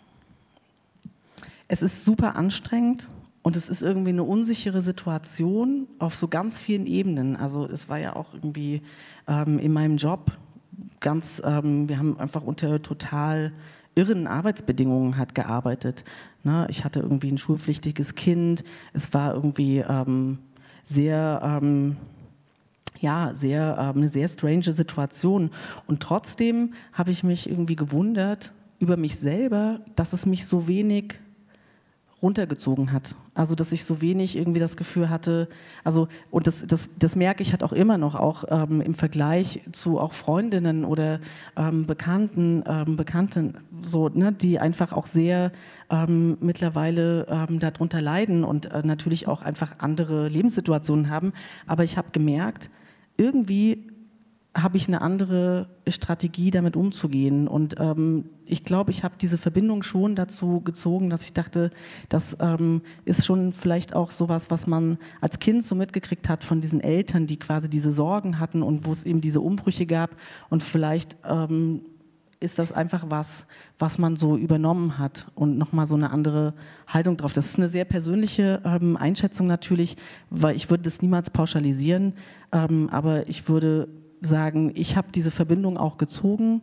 es ist super anstrengend, und es ist irgendwie eine unsichere Situation auf so ganz vielen Ebenen. Also es war ja auch irgendwie ähm, in meinem Job ganz, ähm, wir haben einfach unter total irren Arbeitsbedingungen halt gearbeitet. Ne? Ich hatte irgendwie ein schulpflichtiges Kind. Es war irgendwie ähm, sehr, ähm, ja, sehr, ähm, eine sehr strange Situation. Und trotzdem habe ich mich irgendwie gewundert über mich selber, dass es mich so wenig runtergezogen hat. Also, dass ich so wenig irgendwie das Gefühl hatte, also, und das, das, das merke ich halt auch immer noch, auch ähm, im Vergleich zu auch Freundinnen oder ähm, Bekannten, ähm, Bekannten, so, ne, die einfach auch sehr ähm, mittlerweile ähm, darunter leiden und äh, natürlich auch einfach andere Lebenssituationen haben. Aber ich habe gemerkt, irgendwie habe ich eine andere Strategie, damit umzugehen. Und ähm, ich glaube, ich habe diese Verbindung schon dazu gezogen, dass ich dachte, das ähm, ist schon vielleicht auch sowas, was man als Kind so mitgekriegt hat von diesen Eltern, die quasi diese Sorgen hatten und wo es eben diese Umbrüche gab. Und vielleicht ähm, ist das einfach was, was man so übernommen hat und nochmal so eine andere Haltung drauf. Das ist eine sehr persönliche ähm, Einschätzung natürlich, weil ich würde das niemals pauschalisieren, ähm, aber ich würde sagen, ich habe diese Verbindung auch gezogen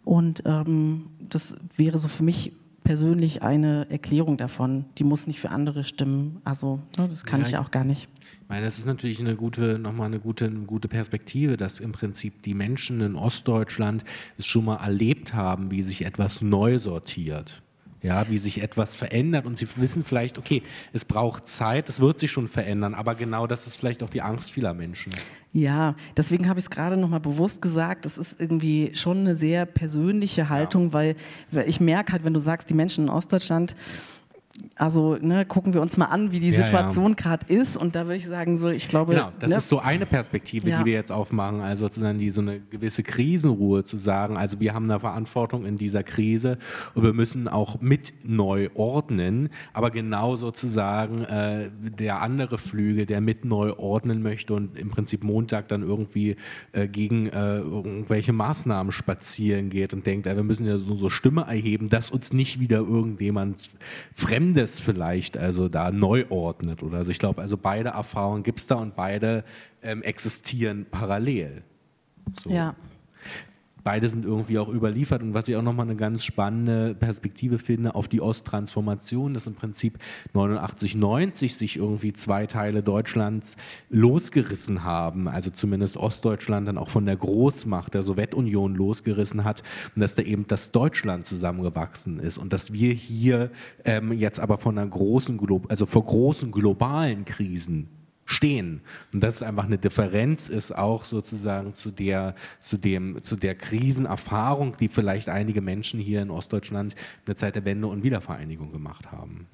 Und ähm, das wäre so für mich persönlich eine Erklärung davon. Die muss nicht für andere stimmen. Also ne, das kann ja, ich ja auch gar nicht. Ich meine, das ist natürlich eine gute, nochmal eine gute, eine gute Perspektive, dass im Prinzip die Menschen in Ostdeutschland es schon mal erlebt haben, wie sich etwas neu sortiert. Ja, wie sich etwas verändert und sie wissen vielleicht, okay, es braucht Zeit, es wird sich schon verändern, aber genau das ist vielleicht auch die Angst vieler Menschen. Ja, deswegen habe ich es gerade nochmal bewusst gesagt, das ist irgendwie schon eine sehr persönliche Haltung, ja. weil, weil ich merke halt, wenn du sagst, die Menschen in Ostdeutschland, also ne, gucken wir uns mal an, wie die ja, Situation ja. gerade ist und da würde ich sagen, so ich glaube... Genau, das ne? ist so eine Perspektive, ja. die wir jetzt aufmachen, also sozusagen die, so eine gewisse Krisenruhe zu sagen, also wir haben eine Verantwortung in dieser Krise und wir müssen auch mit neu ordnen, aber genau sozusagen äh, der andere Flügel, der mit neu ordnen möchte und im Prinzip Montag dann irgendwie äh, gegen äh, irgendwelche Maßnahmen spazieren geht und denkt, äh, wir müssen ja so, so Stimme erheben, dass uns nicht wieder irgendjemand fremd das vielleicht also da neu ordnet oder so. Ich glaube, also beide Erfahrungen gibt es da und beide ähm, existieren parallel. So. Ja. Beide sind irgendwie auch überliefert und was ich auch nochmal eine ganz spannende Perspektive finde auf die Osttransformation, dass im Prinzip neunundachtzig, neunzig sich irgendwie zwei Teile Deutschlands losgerissen haben, also zumindest Ostdeutschland dann auch von der Großmacht der Sowjetunion losgerissen hat und dass da eben das Deutschland zusammengewachsen ist und dass wir hier ähm, jetzt aber von einer großen, Glo- also vor großen globalen Krisen stehen. Und dass es einfach eine Differenz ist, auch sozusagen zu der, zu dem, zu der Krisenerfahrung, die vielleicht einige Menschen hier in Ostdeutschland in der Zeit der Wende und Wiedervereinigung gemacht haben.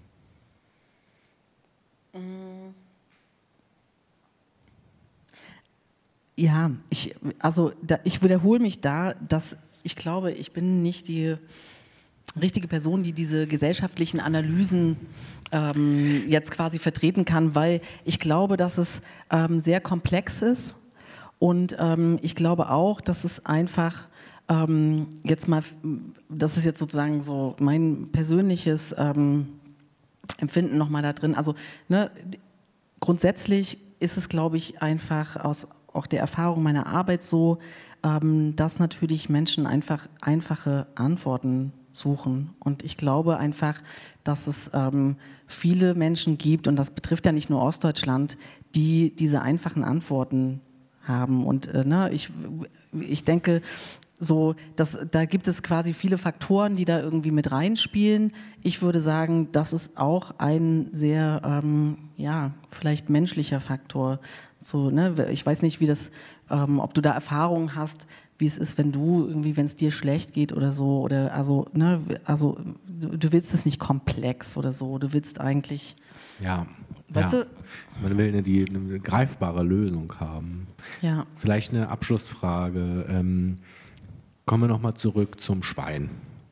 Ja, ich, also da, ich wiederhole mich da, dass ich glaube, ich bin nicht die richtige Person, die diese gesellschaftlichen Analysen ähm, jetzt quasi vertreten kann, weil ich glaube, dass es ähm, sehr komplex ist und ähm, ich glaube auch, dass es einfach ähm, jetzt mal, das ist jetzt sozusagen so mein persönliches ähm, Empfinden nochmal da drin, also ne, grundsätzlich ist es, glaube ich, einfach aus auch der Erfahrung meiner Arbeit so, ähm, dass natürlich Menschen einfach einfache Antworten suchen. Und ich glaube einfach, dass es ähm, viele Menschen gibt, und das betrifft ja nicht nur Ostdeutschland, die diese einfachen Antworten haben. Und äh, ne, ich, ich denke, so, dass, da gibt es quasi viele Faktoren, die da irgendwie mit reinspielen. Ich würde sagen, das ist auch ein sehr, ähm, ja, vielleicht menschlicher Faktor. So, ne, ich weiß nicht, wie das, ähm, ob du da Erfahrungen hast, wie es ist, wenn du irgendwie, wenn es dir schlecht geht oder so, oder also, ne, also du, du willst es nicht komplex oder so, du willst eigentlich, ja, weißt ja. du? Man will eine, die, eine greifbare Lösung haben. Ja. Vielleicht eine Abschlussfrage. Ähm, kommen wir nochmal zurück zum Schwein,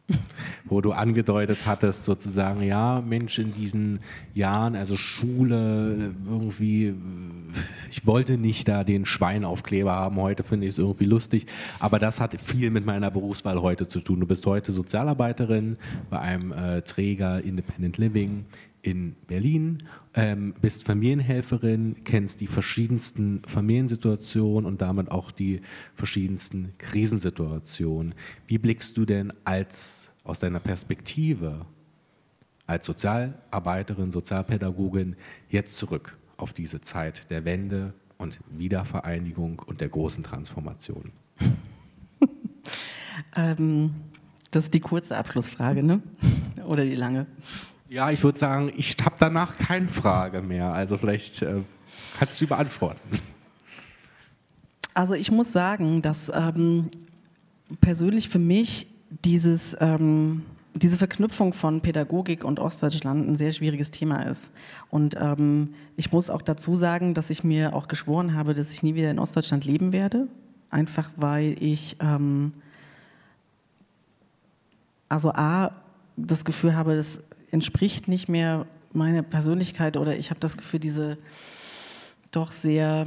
wo du angedeutet hattest, sozusagen, ja, Mensch, in diesen Jahren, also Schule, irgendwie, ich wollte nicht da den Schweinaufkleber haben, heute finde ich es irgendwie lustig, aber das hat viel mit meiner Berufswahl heute zu tun. Du bist heute Sozialarbeiterin bei einem äh, Träger Independent Living in Berlin, ähm, bist Familienhelferin, kennst die verschiedensten Familiensituationen und damit auch die verschiedensten Krisensituationen. Wie blickst du denn als, aus deiner Perspektive als Sozialarbeiterin, Sozialpädagogin jetzt zurück auf diese Zeit der Wende und Wiedervereinigung und der großen Transformation? ähm, das ist die kurze Abschlussfrage, ne? Oder die lange? Ja, ich würde sagen, ich habe danach keine Frage mehr. Also vielleicht äh, kannst du die beantworten. Also ich muss sagen, dass ähm, persönlich für mich dieses, ähm, diese Verknüpfung von Pädagogik und Ostdeutschland ein sehr schwieriges Thema ist. Und ähm, ich muss auch dazu sagen, dass ich mir auch geschworen habe, dass ich nie wieder in Ostdeutschland leben werde. Einfach weil ich ähm, also A, das Gefühl habe, dass entspricht nicht mehr meiner Persönlichkeit oder ich habe das Gefühl, diese doch sehr,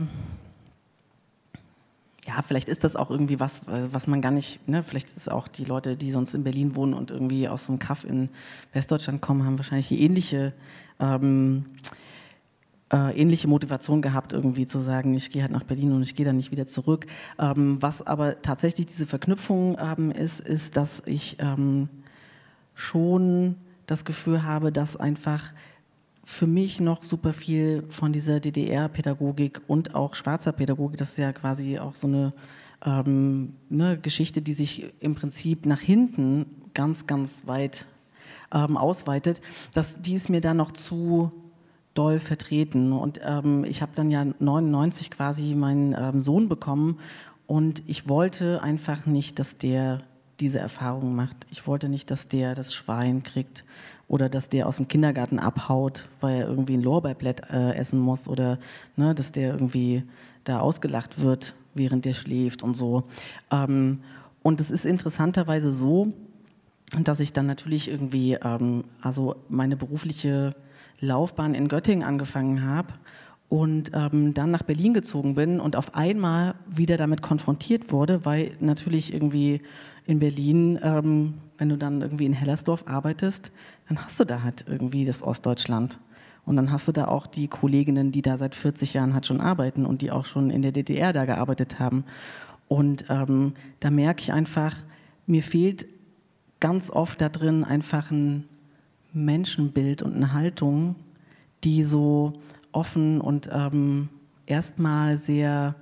ja, vielleicht ist das auch irgendwie was, was man gar nicht, ne, vielleicht ist es auch die Leute, die sonst in Berlin wohnen und irgendwie aus so einem Kaff in Westdeutschland kommen, haben wahrscheinlich die ähnliche ähm, äh, ähnliche Motivation gehabt, irgendwie zu sagen, ich gehe halt nach Berlin und ich gehe dann nicht wieder zurück. Ähm, was aber tatsächlich diese Verknüpfung ähm, ist, ist, dass ich ähm, schon das Gefühl habe, dass einfach für mich noch super viel von dieser D D R-Pädagogik und auch schwarzer Pädagogik, das ist ja quasi auch so eine, ähm, eine Geschichte, die sich im Prinzip nach hinten ganz, ganz weit ähm, ausweitet, dass die ist mir da noch zu doll vertreten. Und ähm, ich habe dann ja neunundneunzig quasi meinen ähm, Sohn bekommen und ich wollte einfach nicht, dass der diese Erfahrung macht. Ich wollte nicht, dass der das Schwein kriegt oder dass der aus dem Kindergarten abhaut, weil er irgendwie ein Lorbeerblatt äh, essen muss oder ne, dass der irgendwie da ausgelacht wird, während der schläft und so. Ähm, und es ist interessanterweise so, dass ich dann natürlich irgendwie ähm, also meine berufliche Laufbahn in Göttingen angefangen habe und ähm, dann nach Berlin gezogen bin und auf einmal wieder damit konfrontiert wurde, weil natürlich irgendwie in Berlin, ähm, wenn du dann irgendwie in Hellersdorf arbeitest, dann hast du da halt irgendwie das Ostdeutschland. Und dann hast du da auch die Kolleginnen, die da seit vierzig Jahren halt schon arbeiten und die auch schon in der D D R da gearbeitet haben. Und ähm, da merke ich einfach, mir fehlt ganz oft da drin einfach ein Menschenbild und eine Haltung, die so offen und ähm, erstmal sehr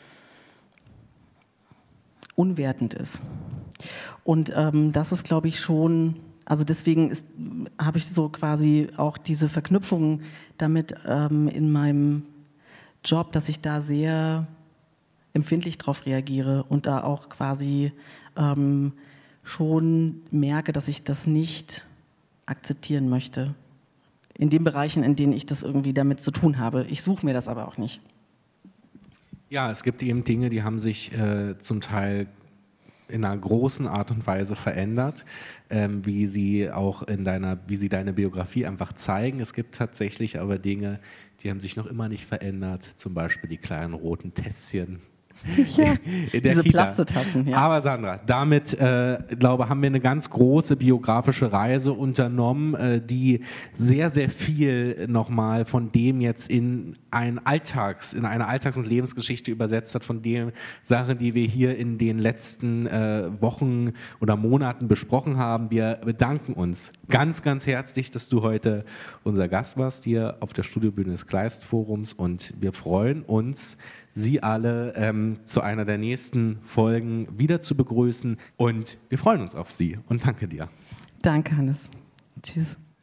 unwertend ist. Und ähm, das ist, glaube ich, schon, also deswegen habe ich so quasi auch diese Verknüpfung damit ähm, in meinem Job, dass ich da sehr empfindlich drauf reagiere und da auch quasi ähm, schon merke, dass ich das nicht akzeptieren möchte. In den Bereichen, in denen ich das irgendwie damit zu tun habe. Ich suche mir das aber auch nicht. Ja, es gibt eben Dinge, die haben sich äh, zum Teil in einer großen Art und Weise verändert, ähm, wie sie auch in deiner, wie sie deine Biografie einfach zeigen. Es gibt tatsächlich aber Dinge, die haben sich noch immer nicht verändert, zum Beispiel die kleinen roten Tässchen. Ja, in der diese Kita. Plastetassen. Ja. Aber Sandra, damit äh, glaube haben wir eine ganz große biografische Reise unternommen, äh, die sehr, sehr viel nochmal von dem jetzt in ein Alltags, in eine Alltags- und Lebensgeschichte übersetzt hat, von den Sachen, die wir hier in den letzten äh, Wochen oder Monaten besprochen haben. Wir bedanken uns ganz, ganz herzlich, dass du heute unser Gast warst hier auf der Studiobühne des Kleist-Forums und wir freuen uns, Sie alle ähm, zu einer der nächsten Folgen wieder zu begrüßen und wir freuen uns auf Sie und danke dir. Danke, Hannes. Tschüss.